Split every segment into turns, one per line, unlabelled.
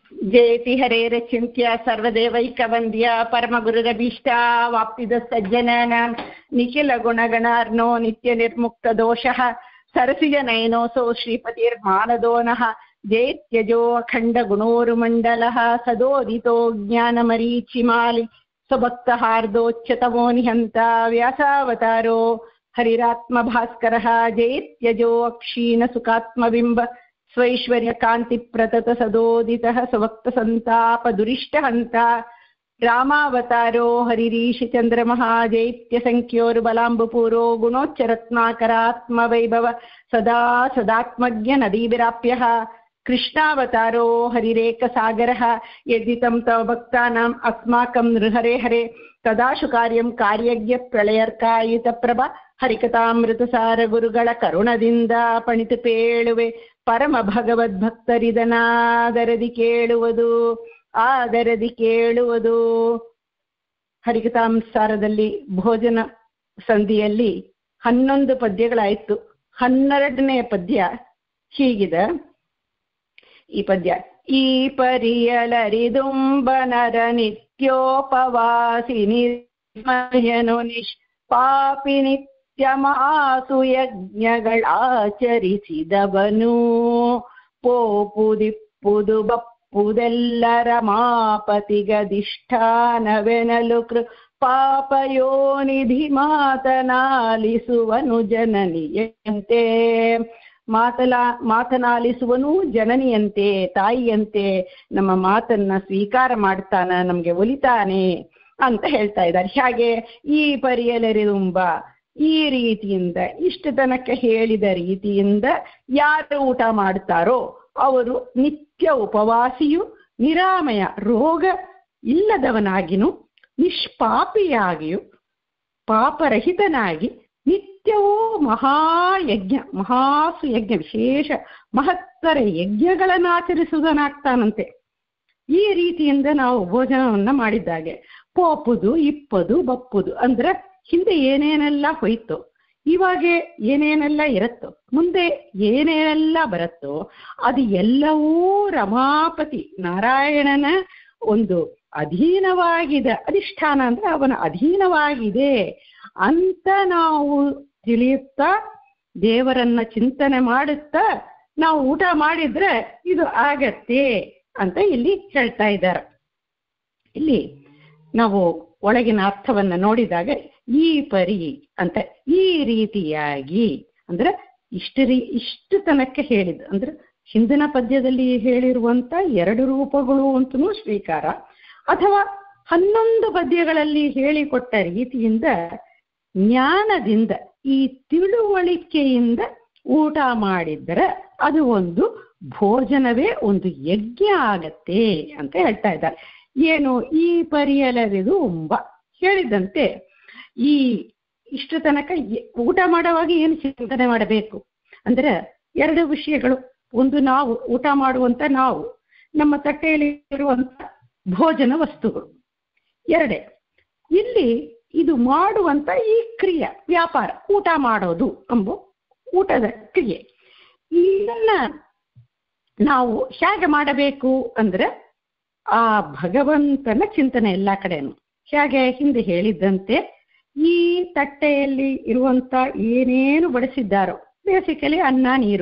ಜಯತಿ ಹರೇರಚಿಂತ್ಯ ಸರ್ವದೇವೈಕವಂದ್ಯ ಪರಮಗುರುರಭೀಷ್ಟ ವಾಪ್ತಿದ ಸಜ್ಜನಾನಾಂ ನಿಖಿಲ ಗುಣಗಣಾರ್ನೋ ನಿತ್ಯ ನಿರ್ಮುಕ್ತ ದೋಷಃ ಸರಸಿಜ ನಯನೋಸೋ ಶ್ರೀಪತಿರ್ಮಾನದೋನಃ ಜೇತ್ಯಜೋ ಅಖಂಡ ಗುಣೋರುಮಂಡಲಃ ಸದೋದಿತೋ ಜ್ಞಾನಮರೀಚಿಮಾಲಿ ಸ್ವಭಕ್ತಹಾರ್ದೋಚ್ಯತಮೋ ನಿಹಂತ ವ್ಯಾಸಾವತಾರೋ ಹರಿರಾತ್ಮ ಭಾಸ್ಕರಃ ಜೇತ್ಯಜೋ ಅಕ್ಷೀಣ ಸುಖಾತ್ಮಬಿಂಬ ಸ್ವೈಶ್ವರ್ಯ ಕಾಂತಿ ಪ್ರತತ ಸದೋದಿತಃ ಸ್ವಭಕ್ತ ಸಂತಾಪ ದುರಿಷ್ಟ ಹಂತ ರಾಮಾವತಾರೋ ಹರಿರೀಶಿ ಚಂದ್ರಮಃ ಜೈತ್ಯ ಸಂಖ್ಯೋರು ಬಲಾಂಬುಪೂರೋ ಗುಣೋಚ್ಚರತ್ನಾಕರಾತ್ಮ ವೈಭವ ಸದಾ ಸದಾತ್ಮಜ್ಞ ನದೀಭಿರಾಪ್ಯಃ ಕೃಷ್ಣಾವತಾರೋ ಹರಿರೇಕ ಸಾಗರಃ ಯದ್ದಿತಂ ತವ ಭಕ್ತಾನಾಂ ಅಸ್ಮಾಕಂ ನೃಹರೆ ಹರೆ ತದಾಶು ಕಾರ್ಯಂ ಕಾರ್ಯಜ್ಞ ಪ್ರಳಯರ್ಕಾಯಿತ ಪ್ರಭ ಹರಿಕಥಾಮೃತಸಾರ ಗುರುಗಳ ಕರುಣದಿಂದ ಪಣಿತು ಪೇಳುವೆ ಪರಮ ಭಗವದ್ಭಕ್ತರಿದನಾದರದಿ ಕೇಳುವುದು ಆದರದಿ ಕೇಳುವುದು. ಹರಿಕಥಾಮೃತಸಾರದಲ್ಲಿ ಭೋಜನ ಸಂಧಿಯಲ್ಲಿ 11 ಪದ್ಯಗಳಾಯಿತು. 12ನೇ ಪದ್ಯ ಹೀಗಿದೆ. ಈ ಪದ್ಯ: ಈ ಪರಿಯಲರಿದುಂಬನರ ನಿತ್ಯೋಪವಾಸಿ ನಿರ್ಮಯನು ನಿಷ್ಪಾಪಿ ನಿತ್ಯ ಮಾಸು ಯಜ್ಞಗಳಾಚರಿಸಿದವನು ಪೋಪುದಿಪ್ಪುದು ಬಪ್ಪುದೆಲ್ಲರ ಮಾಪತಿಗಧಿಷ್ಠಾನವೆನಲು ಪಾಪಯೋನಿಧಿ ಮಾತನಾಲಿಸುವನು ಜನನಿಯಂತೆ. ಮಾತನಾಲಿಸುವನು ಜನನಿಯಂತೆ, ತಾಯಿಯಂತೆ ನಮ್ಮ ಮಾತನ್ನ ಸ್ವೀಕಾರ ಮಾಡ್ತಾನ, ನಮ್ಗೆ ಒಲಿತಾನೆ ಅಂತ ಹೇಳ್ತಾ ಇದ್ದಾರೆ. ಹಾಗೆ ಈ ಪರಿಯಲರಿದುಂಬ, ಈ ರೀತಿಯಿಂದ ಇಷ್ಟು ತನಕ ಹೇಳಿದ ರೀತಿಯಿಂದ ಯಾರು ಊಟ ಮಾಡ್ತಾರೋ ಅವರು ನಿತ್ಯ ಉಪವಾಸಿಯು, ನಿರಾಮಯ ರೋಗ ಇಲ್ಲದವನಾಗಿಯೂ, ನಿಷ್ಪಾಪಿಯಾಗಿಯೂ, ಪಾಪರಹಿತನಾಗಿ ನಿತ್ಯವೂ ಮಹಾಯಜ್ಞ, ಮಹಾಸು ಯಜ್ಞ, ವಿಶೇಷ ಮಹತ್ತರ ಯಜ್ಞಗಳನ್ನು ಆಚರಿಸುವುದನ್ನಾಗ್ತಾನಂತೆ. ಈ ರೀತಿಯಿಂದ ನಾವು ಭೋಜನವನ್ನ ಮಾಡಿದ್ದಾಗೆ ಪೋಪುದು, ಇಪ್ಪದು, ಬಪ್ಪುದು ಅಂದ್ರೆ ಹಿಂದೆ ಏನೇನೆಲ್ಲ ಹೋಯ್ತೋ, ಇವಾಗ ಏನೇನೆಲ್ಲ ಇರುತ್ತೋ, ಮುಂದೆ ಏನೇನೆಲ್ಲ ಬರುತ್ತೋ ಅದು ಎಲ್ಲವೂ ರಮಾಪತಿ ನಾರಾಯಣನ ಒಂದು ಅಧೀನವಾಗಿದೆ. ಅಧಿಷ್ಠಾನ ಅಂದ್ರೆ ಅವನ ಅಧೀನವಾಗಿದೆ ಅಂತ ನಾವು ತಿಳಿಯುತ್ತಾ ದೇವರನ್ನ ಚಿಂತನೆ ಮಾಡುತ್ತಾ ನಾವು ಊಟ ಮಾಡಿದ್ರೆ ಇದು ಆಗತ್ತೆ ಅಂತ ಇಲ್ಲಿ ಹೇಳ್ತಾ ಇದ್ದಾರೆ. ಇಲ್ಲಿ ನಾವು ಒಳಗಿನ ಅರ್ಥವನ್ನ ನೋಡಿದಾಗ ಈ ಪರಿ ಅಂತ ಈ ರೀತಿಯಾಗಿ ಅಂದ್ರೆ ಇಷ್ಟು ತನಕ ಹೇಳಿದ ಅಂದ್ರೆ ಹಿಂದಿನ ಪದ್ಯದಲ್ಲಿ ಹೇಳಿರುವಂತ 2 ರೂಪಗಳು ಅಂತನೂ ಸ್ವೀಕಾರ, ಅಥವಾ 11 ಪದ್ಯಗಳಲ್ಲಿ ಹೇಳಿಕೊಟ್ಟ ರೀತಿಯಿಂದ ಜ್ಞಾನದಿಂದ ಈ ತಿಳುವಳಿಕೆಯಿಂದ ಊಟ ಮಾಡಿದ್ರೆ ಅದು ಒಂದು ಭೋಜನವೇ ಒಂದು ಯಜ್ಞ ಆಗತ್ತೆ ಅಂತ ಹೇಳ್ತಾ ಇದ್ದಾರೆ. ಏನು ಈ ಪರಿಯಲರಿದು ಉಂಬ ಹೇಳಿದಂತೆ ಈ ಇಷ್ಟು ತನಕ ಊಟ ಮಾಡುವಾಗ ಏನು ಚಿಂತನೆ ಮಾಡಬೇಕು ಅಂದ್ರೆ 2 ವಿಷಯಗಳು. ಒಂದು, ನಾವು ಊಟ ಮಾಡುವಂತ ನಾವು, ನಮ್ಮ ತಟ್ಟೆಯಲ್ಲಿ ಇರುವಂತ ಭೋಜನ ವಸ್ತುಗಳು. 2, ಇಲ್ಲಿ ಇದು ಮಾಡುವಂತ ಈ ಕ್ರಿಯೆ, ವ್ಯಾಪಾರ, ಊಟ ಮಾಡೋದು ಎಂಬ ಊಟದ ಕ್ರಿಯೆ. ಇದನ್ನ ನಾವು ಹೇಗೆ ಮಾಡಬೇಕು ಅಂದ್ರೆ ಆ ಭಗವಂತನ ಚಿಂತನೆ ಎಲ್ಲ ಕಡೆನು. ಹೇಗೆ ಹಿಂದೆ ಹೇಳಿದ್ದಂತೆ ಈ ತಟ್ಟೆಯಲ್ಲಿ ಇರುವಂತ ಏನೇನು ಬಡಿಸಿದ್ದಾರೋ, ಬೇಸಿಕಲಿ ಅನ್ನ ನೀರು,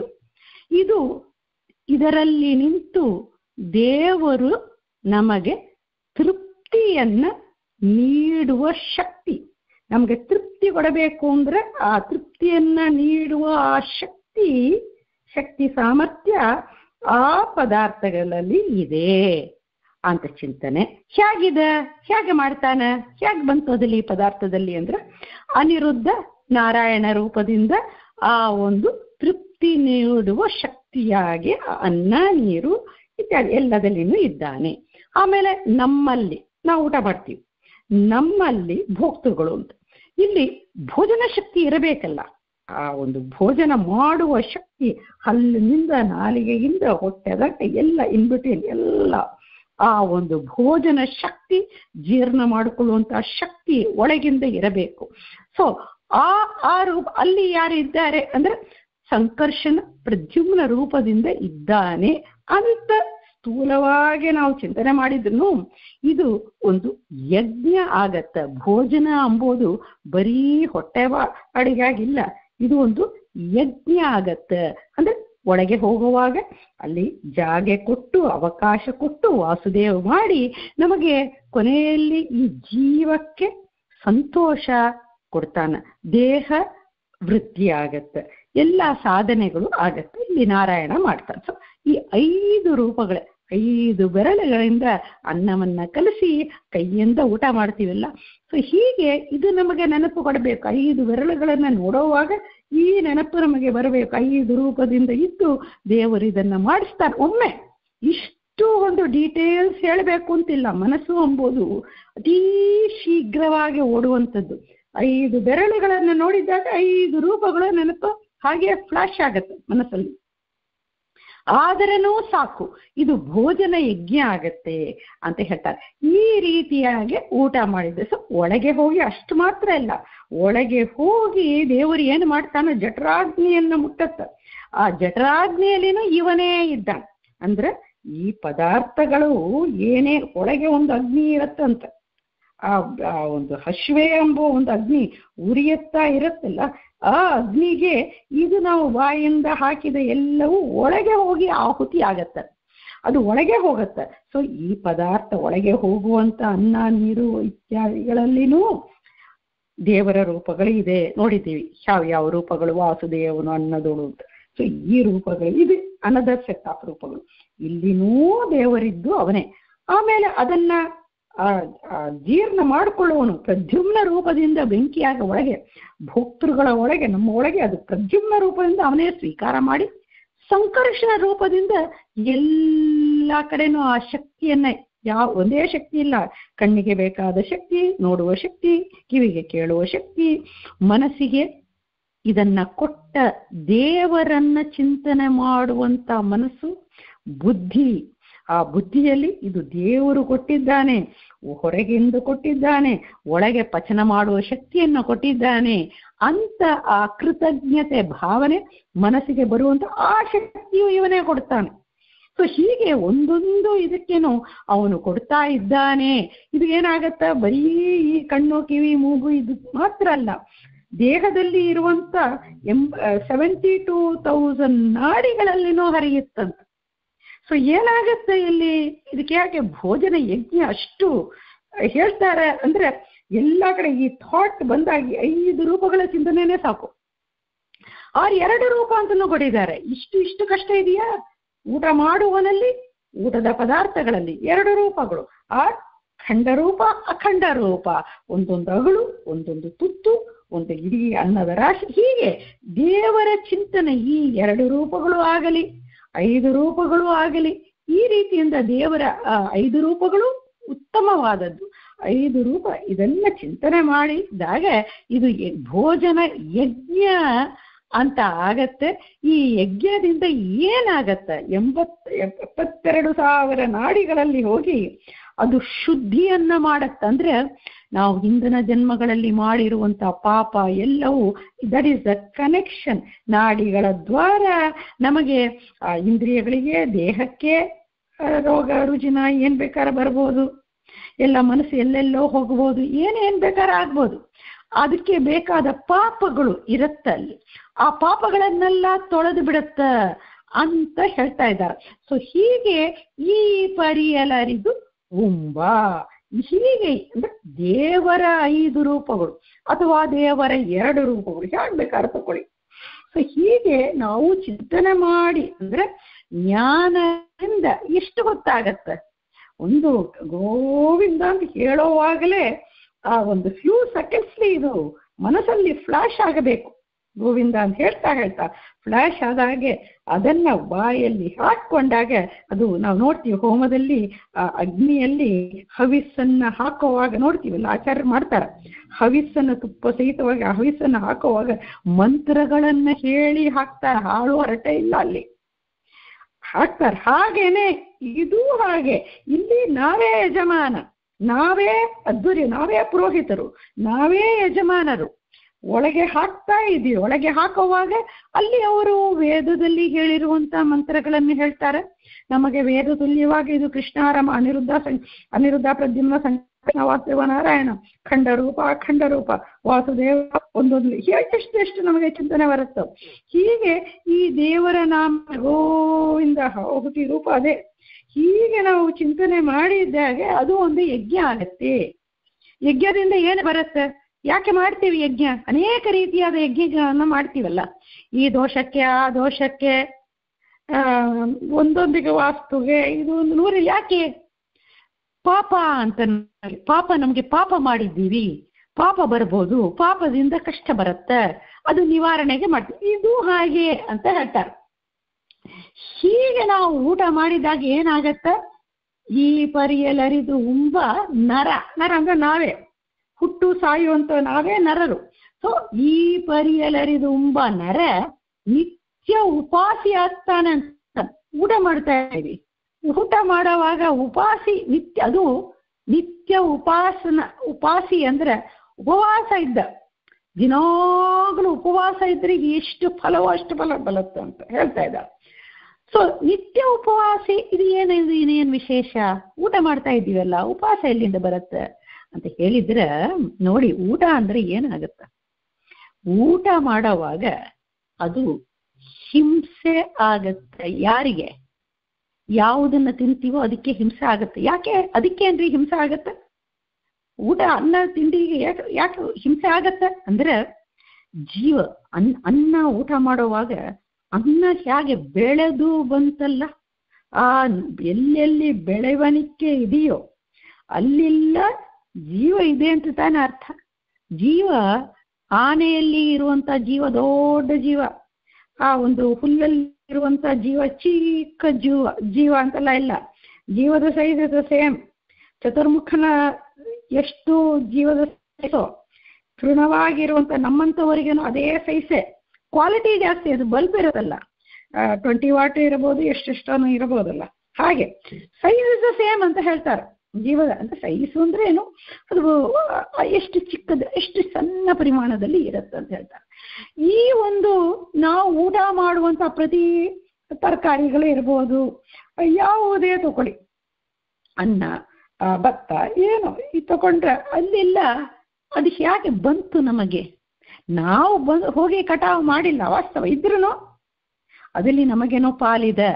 ಇದರಲ್ಲಿ ನಿಂತು ದೇವರು ನಮಗೆ ತೃಪ್ತಿಯನ್ನ ನೀಡುವ ಶಕ್ತಿ, ನಮಗೆ ತೃಪ್ತಿ ಕೊಡಬೇಕು ಅಂದ್ರೆ ಆ ತೃಪ್ತಿಯನ್ನ ನೀಡುವ ಆ ಶಕ್ತಿ ಸಾಮರ್ಥ್ಯ ಆ ಪದಾರ್ಥಗಳಲ್ಲಿ ಇದೆ ಅಂತ ಚಿಂತನೆ. ಹೇಗಿದೆ, ಹೇಗೆ ಮಾಡ್ತಾನ, ಹೇಗೆ ಬಂತು ಅದಲ್ಲಿ ಪದಾರ್ಥದಲ್ಲಿ ಅಂದ್ರೆ ಅನಿರುದ್ಧ ನಾರಾಯಣ ರೂಪದಿಂದ ಆ ಒಂದು ತೃಪ್ತಿ ನೀಡುವ ಶಕ್ತಿಯಾಗಿ ಅನ್ನ ನೀರು ಇತ್ಯಾದಿ ಎಲ್ಲದಲ್ಲಿನೂ ಇದ್ದಾನೆ. ಆಮೇಲೆ ನಮ್ಮಲ್ಲಿ ನಾವು ಊಟ ಮಾಡ್ತೀವಿ, ನಮ್ಮಲ್ಲಿ ಭೋಕ್ತೃಗಳು ಅಂತ, ಇಲ್ಲಿ ಭೋಜನ ಶಕ್ತಿ ಇರಬೇಕಲ್ಲ. ಆ ಒಂದು ಭೋಜನ ಮಾಡುವ ಶಕ್ತಿ ಹಲ್ಲಿನಿಂದ ನಾಲಿಗೆಯಿಂದ ಹೊಟ್ಟೆಗಟ್ಟೆ ಎಲ್ಲ ಇನ್ಬಿಟ್ವೀನ್ ಎಲ್ಲ ಆ ಒಂದು ಭೋಜನ ಶಕ್ತಿ, ಜೀರ್ಣ ಮಾಡಿಕೊಳ್ಳುವಂತಹ ಶಕ್ತಿ ಒಳಗಿಂದ ಇರಬೇಕು. ಸೊ ಆ ರೂಪ ಅಲ್ಲಿ ಯಾರು ಇದ್ದಾರೆ ಅಂದ್ರೆ ಸಂಕರ್ಷಣ ಪ್ರದ್ಯುಮ್ನ ರೂಪದಿಂದ ಇದ್ದಾನೆ ಅಂತ ಸ್ಥೂಲವಾಗಿ ನಾವು ಚಿಂತನೆ ಮಾಡಿದ್ರು ಇದು ಒಂದು ಯಜ್ಞ ಆಗತ್ತ. ಭೋಜನ ಅಂಬೋದು ಬರೀ ಹೊಟ್ಟೆ ಅಡಿಗಾಗಿಲ್ಲ, ಇದು ಒಂದು ಯಜ್ಞ ಆಗತ್ತ. ಅಂದ್ರೆ ಒಳಗೆ ಹೋಗುವಾಗ ಅಲ್ಲಿ ಜಾಗೆ ಕೊಟ್ಟು ಅವಕಾಶ ಕೊಟ್ಟು ವಾಸುದೇವ ಮಾಡಿ ನಮಗೆ ಕೊನೆಯಲ್ಲಿ ಈ ಜೀವಕ್ಕೆ ಸಂತೋಷ ಕೊಡ್ತಾನ. ದೇಹ ವೃದ್ಧಿ ಆಗತ್ತೆ, ಎಲ್ಲ ಸಾಧನೆಗಳು ಆಗತ್ತೆ. ಇಲ್ಲಿ ನಾರಾಯಣ ಮಾಡ್ತಾನೆ. ಸೊ ಈ 5 ರೂಪಗಳೇ, 5 ಬೆರಳುಗಳಿಂದ ಅನ್ನವನ್ನ ಕಲಸಿ ಕೈಯಿಂದ ಊಟ ಮಾಡ್ತೀವಲ್ಲ. ಸೊ ಹೀಗೆ ಇದು ನಮಗೆ ನೆನಪು ಕೊಡಬೇಕು. 5 ಬೆರಳುಗಳನ್ನ ನೋಡುವಾಗ ಈ ನೆನಪು ನಮಗೆ ಬರಬೇಕು. 5 ರೂಪದಿಂದ ಇದ್ದು ದೇವರು ಇದನ್ನ ಮಾಡಿಸ್ತಾರೆ. ಒಮ್ಮೆ ಇಷ್ಟು ಒಂದು ಡೀಟೇಲ್ಸ್ ಹೇಳಬೇಕು ಅಂತಿಲ್ಲ. ಮನಸ್ಸು ಎಂಬುದು ಅತೀ ಶೀಘ್ರವಾಗಿ ಓಡುವಂಥದ್ದು. 5 ಬೆರಳುಗಳನ್ನ ನೋಡಿದಾಗ 5 ರೂಪಗಳು ನೆನಪು ಹಾಗೆ ಫ್ಲಾಶ್ ಆಗತ್ತೆ ಮನಸ್ಸಲ್ಲಿ. ಆದರೇನೂ ಸಾಕು, ಇದು ಭೋಜನ ಯಜ್ಞ ಆಗತ್ತೆ ಅಂತ ಹೇಳ್ತಾರೆ. ಈ ರೀತಿಯಾಗಿ ಊಟ ಮಾಡಿದ್ರೆ ಸೊ ಒಳಗೆ ಹೋಗಿ ಅಷ್ಟು ಮಾತ್ರ ಇಲ್ಲ, ಒಳಗೆ ಹೋಗಿ ದೇವರು ಏನು ಮಾಡ್ತಾನೋ ಜಠರಾಗ್ನಿಯನ್ನು ಮುಟ್ಟತ್ತ. ಆ ಜಠರಾಗ್ನಿಯಲ್ಲಿನೂ ಇವನೇ ಇದ್ದಾನೆ. ಅಂದ್ರೆ ಈ ಪದಾರ್ಥಗಳು ಏನೇ ಒಳಗೆ ಒಂದು ಅಗ್ನಿ ಇರತ್ತಂತ, ಆ ಒಂದು ಹಶ್ವೆ ಎಂಬ ಒಂದು ಅಗ್ನಿ ಉರಿಯುತ್ತಾ ಇರತ್ತಲ್ಲ, ಆ ಅಗ್ನಿಗೆ ಇದು ನಾವು ಬಾಯಿಂದ ಹಾಕಿದ ಎಲ್ಲವೂ ಒಳಗೆ ಹೋಗಿ ಆಹುತಿ ಆಗತ್ತೆ. ಅದು ಒಳಗೆ ಹೋಗತ್ತೆ. ಸೊ ಈ ಪದಾರ್ಥ ಒಳಗೆ ಹೋಗುವಂತ ಅನ್ನ ನೀರು ಇತ್ಯಾದಿಗಳಲ್ಲಿನೂ ದೇವರ ರೂಪಗಳು ಇದೆ. ನೋಡಿದ್ದೀವಿ ಯಾವ ರೂಪಗಳು, ವಾಸುದೇವನು ಅನ್ನದೋಳು ಅಂತ. ಸೊ ಈ ರೂಪಗಳು ಇದು ಅನದರ್ ಸೆಟ್ ಆಫ್ ರೂಪಗಳು. ಇಲ್ಲಿನೂ ದೇವರಿದ್ದು ಅವನೇ. ಆಮೇಲೆ ಅದನ್ನ ಜೀರ್ಣ ಮಾಡಿಕೊಳ್ಳುವನು ಪ್ರದ್ಯುಮ್ನ ರೂಪದಿಂದ ಬೆಂಕಿಯಾಗ ಒಳಗೆ ಭೋಕ್ತೃಗಳ ಒಳಗೆ ನಮ್ಮ ಒಳಗೆ ಅದು ಪ್ರದ್ಯುಮ್ನ ರೂಪದಿಂದ ಅವನೇ ಸ್ವೀಕಾರ ಮಾಡಿ ಸಂಕರ್ಷಣ ರೂಪದಿಂದ ಎಲ್ಲ ಕಡೆನೂ ಆ ಶಕ್ತಿಯನ್ನ, ಒಂದೇ ಶಕ್ತಿ ಇಲ್ಲ, ಕಣ್ಣಿಗೆ ಬೇಕಾದ ಶಕ್ತಿ, ನೋಡುವ ಶಕ್ತಿ, ಕಿವಿಗೆ ಕೇಳುವ ಶಕ್ತಿ, ಮನಸ್ಸಿಗೆ ಇದನ್ನ ಕೊಟ್ಟ ದೇವರನ್ನ ಚಿಂತನೆ ಮಾಡುವಂತ ಮನಸ್ಸು, ಬುದ್ಧಿ, ಆ ಬುದ್ಧಿಯಲ್ಲಿ ಇದು ದೇವರು ಕೊಟ್ಟಿದ್ದಾನೆ, ಹೊರಗಿಂದ ಕೊಟ್ಟಿದ್ದಾನೆ, ಒಳಗೆ ಪಚನ ಮಾಡುವ ಶಕ್ತಿಯನ್ನು ಕೊಟ್ಟಿದ್ದಾನೆ ಅಂತ ಆ ಕೃತಜ್ಞತೆ ಭಾವನೆ ಮನಸ್ಸಿಗೆ ಬರುವಂತ ಆ ಶಕ್ತಿಯು ಇವನೇ ಕೊಡ್ತಾನೆ. ಸೊ ಹೀಗೆ ಒಂದೊಂದು ಇದಕ್ಕೇನು ಅವನು ಕೊಡ್ತಾ ಇದ್ದಾನೆ. ಇದು ಏನಾಗತ್ತ, ಬರೀ ಈ ಕಣ್ಣು ಕಿವಿ ಮೂಗು ಇದು ಮಾತ್ರ ಅಲ್ಲ, ದೇಹದಲ್ಲಿ ಇರುವಂತ 72,000 ನಾಡಿಗಳಲ್ಲಿನೂ ಹರಿಯುತ್ತಂತ. ಸೊ ಏನಾಗತ್ತೆ ಇಲ್ಲಿ, ಇದಕ್ಕೆ ಯಾಕೆ ಭೋಜನ ಯಜ್ಞ ಅಷ್ಟು ಹೇಳ್ತಾರೆ ಅಂದ್ರೆ, ಎಲ್ಲ ಕಡೆ ಈ ಥಾಟ್ ಬಂದಾಗಿ 5 ರೂಪಗಳ ಚಿಂತನೆನೇ ಸಾಕು. 2 ರೂಪ ಅಂತಲೂ ಕೊಟ್ಟಿದ್ದಾರೆ. ಇಷ್ಟು ಕಷ್ಟ ಇದೆಯಾ? ಊಟ ಮಾಡುವನಲ್ಲಿ, ಊಟದ ಪದಾರ್ಥಗಳಲ್ಲಿ 2 ರೂಪಗಳು, ಖಂಡ ರೂಪ, ಅಖಂಡ ರೂಪ, ಒಂದೊಂದು ಅಗಳು, ಒಂದೊಂದು ತುತ್ತು, ಒಂದು ಇಡೀ ಅನ್ನದ ರಾಶಿ. ಹೀಗೆ ದೇವರ ಚಿಂತನೆ ಈ 2 ರೂಪಗಳು ಆಗಲಿ 5 ರೂಪಗಳು ಆಗಲಿ, ಈ ರೀತಿಯಿಂದ ದೇವರ 5 ರೂಪಗಳು ಉತ್ತಮವಾದದ್ದು. 5 ರೂಪ ಇದೆಲ್ಲ ಚಿಂತನೆ ಮಾಡಿದಾಗ ಇದು ಭೋಜನ ಯಜ್ಞ ಅಂತ ಆಗತ್ತೆ. ಈ ಯಜ್ಞದಿಂದ ಏನಾಗತ್ತೆ, 72,000 ನಾಡಿಗಳಲ್ಲಿ ಹೋಗಿ ಅದು ಶುದ್ಧಿಯನ್ನ ಮಾಡತ್ತಂದ್ರೆ, ನಾವು ಹಿಂದಿನ ಜನ್ಮಗಳಲ್ಲಿ ಮಾಡಿರುವಂತ ಪಾಪ ಎಲ್ಲವೂ, ದಟ್ ಈಸ್ ದ ಕನೆಕ್ಷನ್. ನಾಡಿಗಳ ದ್ವಾರ ನಮಗೆ ಇಂದ್ರಿಯಗಳಿಗೆ, ದೇಹಕ್ಕೆ ರೋಗ ರುಜಿನ ಏನ್ ಬೇಕಾದ್ರೆ ಬರ್ಬೋದು, ಎಲ್ಲ ಮನಸ್ಸು ಎಲ್ಲೆಲ್ಲೋ ಹೋಗ್ಬೋದು, ಏನೇನ್ ಬೇಕಾದ್ರೆ ಆಗ್ಬೋದು. ಅದಕ್ಕೆ ಬೇಕಾದ ಪಾಪಗಳು ಇರತ್ತಲ್ಲಿ, ಆ ಪಾಪಗಳನ್ನೆಲ್ಲ ತೊಳೆದು ಬಿಡತ್ತ ಅಂತ ಹೇಳ್ತಾ ಇದ್ದಾರೆ. ಸೊ ಹೀಗೆ ಈ ಪರಿಯಲರಿದು ಉಂಬ, ಹೀಗೆ ಅಂದ್ರೆ ದೇವರ 5 ರೂಪಗಳು ಅಥವಾ ದೇವರ 2 ರೂಪಗಳು ಹೇಳ್ಬೇಕಾದ್ರೆ ತಕೊಳ್ಳಿ. ಸೊ ಹೀಗೆ ನಾವು ಚಿಂತನೆ ಮಾಡಿ ಅಂದ್ರೆ ಜ್ಞಾನದಿಂದ ಎಷ್ಟು ಗೊತ್ತಾಗತ್ತೆ. ಒಂದು ಗೋವಿಂದ ಅಂತ ಹೇಳೋವಾಗಲೇ ಆ ಒಂದು ಫ್ಯೂ ಸೆಕೆಂಡ್ಸ್ಲಿ ಇದು ಮನಸ್ಸಲ್ಲಿ ಫ್ಲಾಶ್ ಆಗಬೇಕು. ಗೋವಿಂದ ಅಂತ ಹೇಳ್ತಾ ಫ್ಲಾಶ್ ಆದಾಗೆ ಅದನ್ನ ಬಾಯಲ್ಲಿ ಹಾಕೊಂಡಾಗ ಅದು ನಾವು ನೋಡ್ತೀವಿ. ಹೋಮದಲ್ಲಿ ಅಗ್ನಿಯಲ್ಲಿ ಹವಿಸ್ಸನ್ನ ಹಾಕುವಾಗ ನೋಡ್ತೀವಲ್ಲ, ಆಚಾರ್ಯರು ಮಾಡ್ತಾರೆ. ಹವಿಸ್ಸನ್ನ ತುಪ್ಪ ಸಹಿತವಾಗಿ ಹವಿಸ್ಸನ್ನ ಹಾಕುವಾಗ ಮಂತ್ರಗಳನ್ನ ಹೇಳಿ ಹಾಕ್ತಾರೆ. ಹಾಳು ಹರಟೆ ಇಲ್ಲ, ಅಲ್ಲಿ ಹಾಕ್ತಾರೆ. ಹಾಗೇನೆ ಇದು ಹಾಗೆ ಇಲ್ಲಿ ನಾವೇ ಯಜಮಾನ, ನಾವೇ ಅದ್ಧೂರಿ, ನಾವೇ ಪುರೋಹಿತರು, ನಾವೇ ಯಜಮಾನರು. ಒಳಗೆ ಹಾಕ್ತಾ ಇದೀವಿ. ಒಳಗೆ ಹಾಕುವಾಗ ಅಲ್ಲಿ ಅವರು ವೇದದಲ್ಲಿ ಹೇಳಿರುವಂತ ಮಂತ್ರಗಳನ್ನು ಹೇಳ್ತಾರೆ. ನಮಗೆ ವೇದ ತುಲ್ಯವಾಗಿ ಇದು ಕೃಷ್ಣಾರಮ ಅನಿರುದ್ಧ ಪ್ರದ್ಯುಮ್ನ ಸಂಕಟ ವಾಸುದೇವ ನಾರಾಯಣ ಖಂಡರೂಪ ಅಖಂಡರೂಪ ವಾಸುದೇವ ಒಂದೊಂದು ಎಷ್ಟು ನಮಗೆ ಚಿಂತನೆ ಬರುತ್ತೋ. ಹೀಗೆ ಈ ದೇವರ ನಾಮ ಗೋವಿಂದ ಹುಟಿ ರೂಪ ಅದೇ. ಹೀಗೆ ನಾವು ಚಿಂತನೆ ಮಾಡಿದ್ದಾಗೆ ಅದು ಒಂದು ಯಜ್ಞ ಆಗತ್ತೆ. ಯಜ್ಞದಿಂದ ಏನು ಬರುತ್ತೆ? ಯಾಕೆ ಮಾಡ್ತೀವಿ ಯಜ್ಞ? ಅನೇಕ ರೀತಿಯಾದ ಯಜ್ಞಗಳನ್ನ ಮಾಡ್ತೀವಲ್ಲ. ಈ ದೋಷಕ್ಕೆ ಆ ದೋಷಕ್ಕೆ, ಒಂದೊಂದಿಗೆ ವಾಸ್ತುಗೆ, ಇದು ಒಂದು ನೂರಲ್ಲಿ ಯಾಕೆ? ಪಾಪ ಅಂತ. ಪಾಪ ನಮ್ಗೆ ಪಾಪ ಮಾಡಿದ್ದೀವಿ, ಪಾಪ ಬರ್ಬೋದು, ಪಾಪದಿಂದ ಕಷ್ಟ ಬರುತ್ತೆ, ಅದು ನಿವಾರಣೆಗೆ ಮಾಡ್ತೀವಿ. ಇದು ಹಾಗೆ ಅಂತ ಹೇಳ್ತಾರೆ. ಹೀಗೆ ನಾವು ಊಟ ಮಾಡಿದಾಗ ಏನಾಗತ್ತ? ಈ ಪರಿಯಲರಿದು ಉಂಬ ನರ. ನರ ಅಂದ್ರೆ ನಾವೇ, ಹುಟ್ಟು ಸಾಯುವಂತ ನಾವೇ ನರರು. ಸೊ ಈ ಪರಿಯಲರಿದು ಉಂಬ ನರ ನಿತ್ಯ ಉಪಾಸಿ ಆಗ್ತಾನೆ ಅಂತ ಊಟ ಮಾಡ್ತಾ ಇದ್ದೀವಿ. ಊಟ ಮಾಡುವಾಗ ಉಪಾಸಿ ನಿತ್ಯ, ಅದು ನಿತ್ಯ ಉಪಾಸಿ ಅಂದ್ರೆ ಉಪವಾಸ ಇದ್ದ, ದಿನಾಗ್ಲೂ ಉಪವಾಸ ಇದ್ರೆ ಎಷ್ಟು ಫಲವೋ ಅಷ್ಟು ಫಲ ಬರುತ್ತೆ ಅಂತ ಹೇಳ್ತಾ ಇದ್ದಾರೆ. ಸೊ ನಿತ್ಯ ಉಪವಾಸಿ ಇದು ಇನ್ನೇನು ವಿಶೇಷ? ಊಟ ಮಾಡ್ತಾ ಇದ್ದೀವಲ್ಲ, ಉಪವಾಸ ಎಲ್ಲಿಂದ ಬರುತ್ತೆ ಅಂತ ಹೇಳಿದ್ರೆ ನೋಡಿ, ಊಟ ಅಂದ್ರೆ ಏನಾಗತ್ತ? ಊಟ ಮಾಡುವಾಗ ಅದು ಹಿಂಸೆ ಆಗತ್ತೆ. ಯಾರಿಗೆ? ಯಾವುದನ್ನ ತಿಂತೀವೋ ಅದಕ್ಕೆ ಹಿಂಸೆ ಆಗತ್ತೆ. ಯಾಕೆ ಅದಕ್ಕೇನ್ರಿ ಹಿಂಸೆ ಆಗತ್ತೆ? ಊಟ ಅನ್ನ ತಿಂಡಿಗೆ ಯಾಕೆ ಹಿಂಸೆ ಆಗತ್ತೆ ಅಂದ್ರೆ, ಜೀವ ಅನ್ನ ಊಟ ಮಾಡುವಾಗ ಅನ್ನ ಹೇಗೆ ಬೆಳೆದು ಬಂತಲ್ಲ, ಆ ಎಲ್ಲೆಲ್ಲಿ ಬೆಳವಣಿಗೆ ಇದೆಯೋ ಅಲ್ಲೆಲ್ಲ ಜೀವ ಇದೆ ಅಂತ ತಾನೇ ಅರ್ಥ. ಜೀವ, ಆನೆಯಲ್ಲಿ ಇರುವಂತ ಜೀವ ದೊಡ್ಡ ಜೀವ, ಆ ಒಂದು ಹುಲ್ಲಲ್ಲಿ ಇರುವಂತ ಜೀವ ಚಿಕ್ಕ ಜೀವ ಅಂತೆಲ್ಲ ಇಲ್ಲ. ಜೀವದ ಸೈಜ್ ಇದು ಸೇಮ್. ಚತುರ್ಮುಖನ ಎಷ್ಟು ಜೀವದ ಸೈಜು, ತೃಣವಾಗಿರುವಂತ ನಮ್ಮಂತವರಿಗೇನು ಅದೇ ಸೈಜೆ. ಕ್ವಾಲಿಟಿ ಜಾಸ್ತಿ, ಅದು ಬಲ್ಬ್ ಇರೋದಲ್ಲ, 20 ವಾಟ್ ಇರಬಹುದು, ಎಷ್ಟೆಷ್ಟೋ ಇರಬಹುದಲ್ಲ. ಹಾಗೆ ಸೈಜ್ ಇಸ್ ಸೇಮ್ ಅಂತ ಹೇಳ್ತಾರೆ. ಜೀವದ ಅಂತ ಸೈಜು ಅಂದ್ರೆ ಏನು, ಅದು ಎಷ್ಟು ಚಿಕ್ಕದು, ಎಷ್ಟು ಸಣ್ಣ ಪರಿಮಾಣದಲ್ಲಿ ಇರುತ್ತೆ ಅಂತ ಹೇಳ್ತಾರೆ. ಈ ಒಂದು ನಾವು ಊಟ ಮಾಡುವಂತ ಪ್ರತಿ ತರಕಾರಿಗಳು ಇರ್ಬೋದು, ಯಾವುದೇ ತಗೊಳ್ಳಿ, ಅನ್ನ, ಭತ್ತ, ಏನು ಈ ತಗೊಂಡ್ರೆ ಅಲ್ಲೆಲ್ಲ ಅದು ಹೇಗೆ ಬಂತು ನಮಗೆ? ನಾವು ಹೋಗಿ ಕಟಾವು ಮಾಡಿಲ್ಲ, ವಾಸ್ತವ ಇದ್ರೂ ಅದರಲ್ಲಿ ನಮಗೇನೋ ಪಾಲಿದೆ.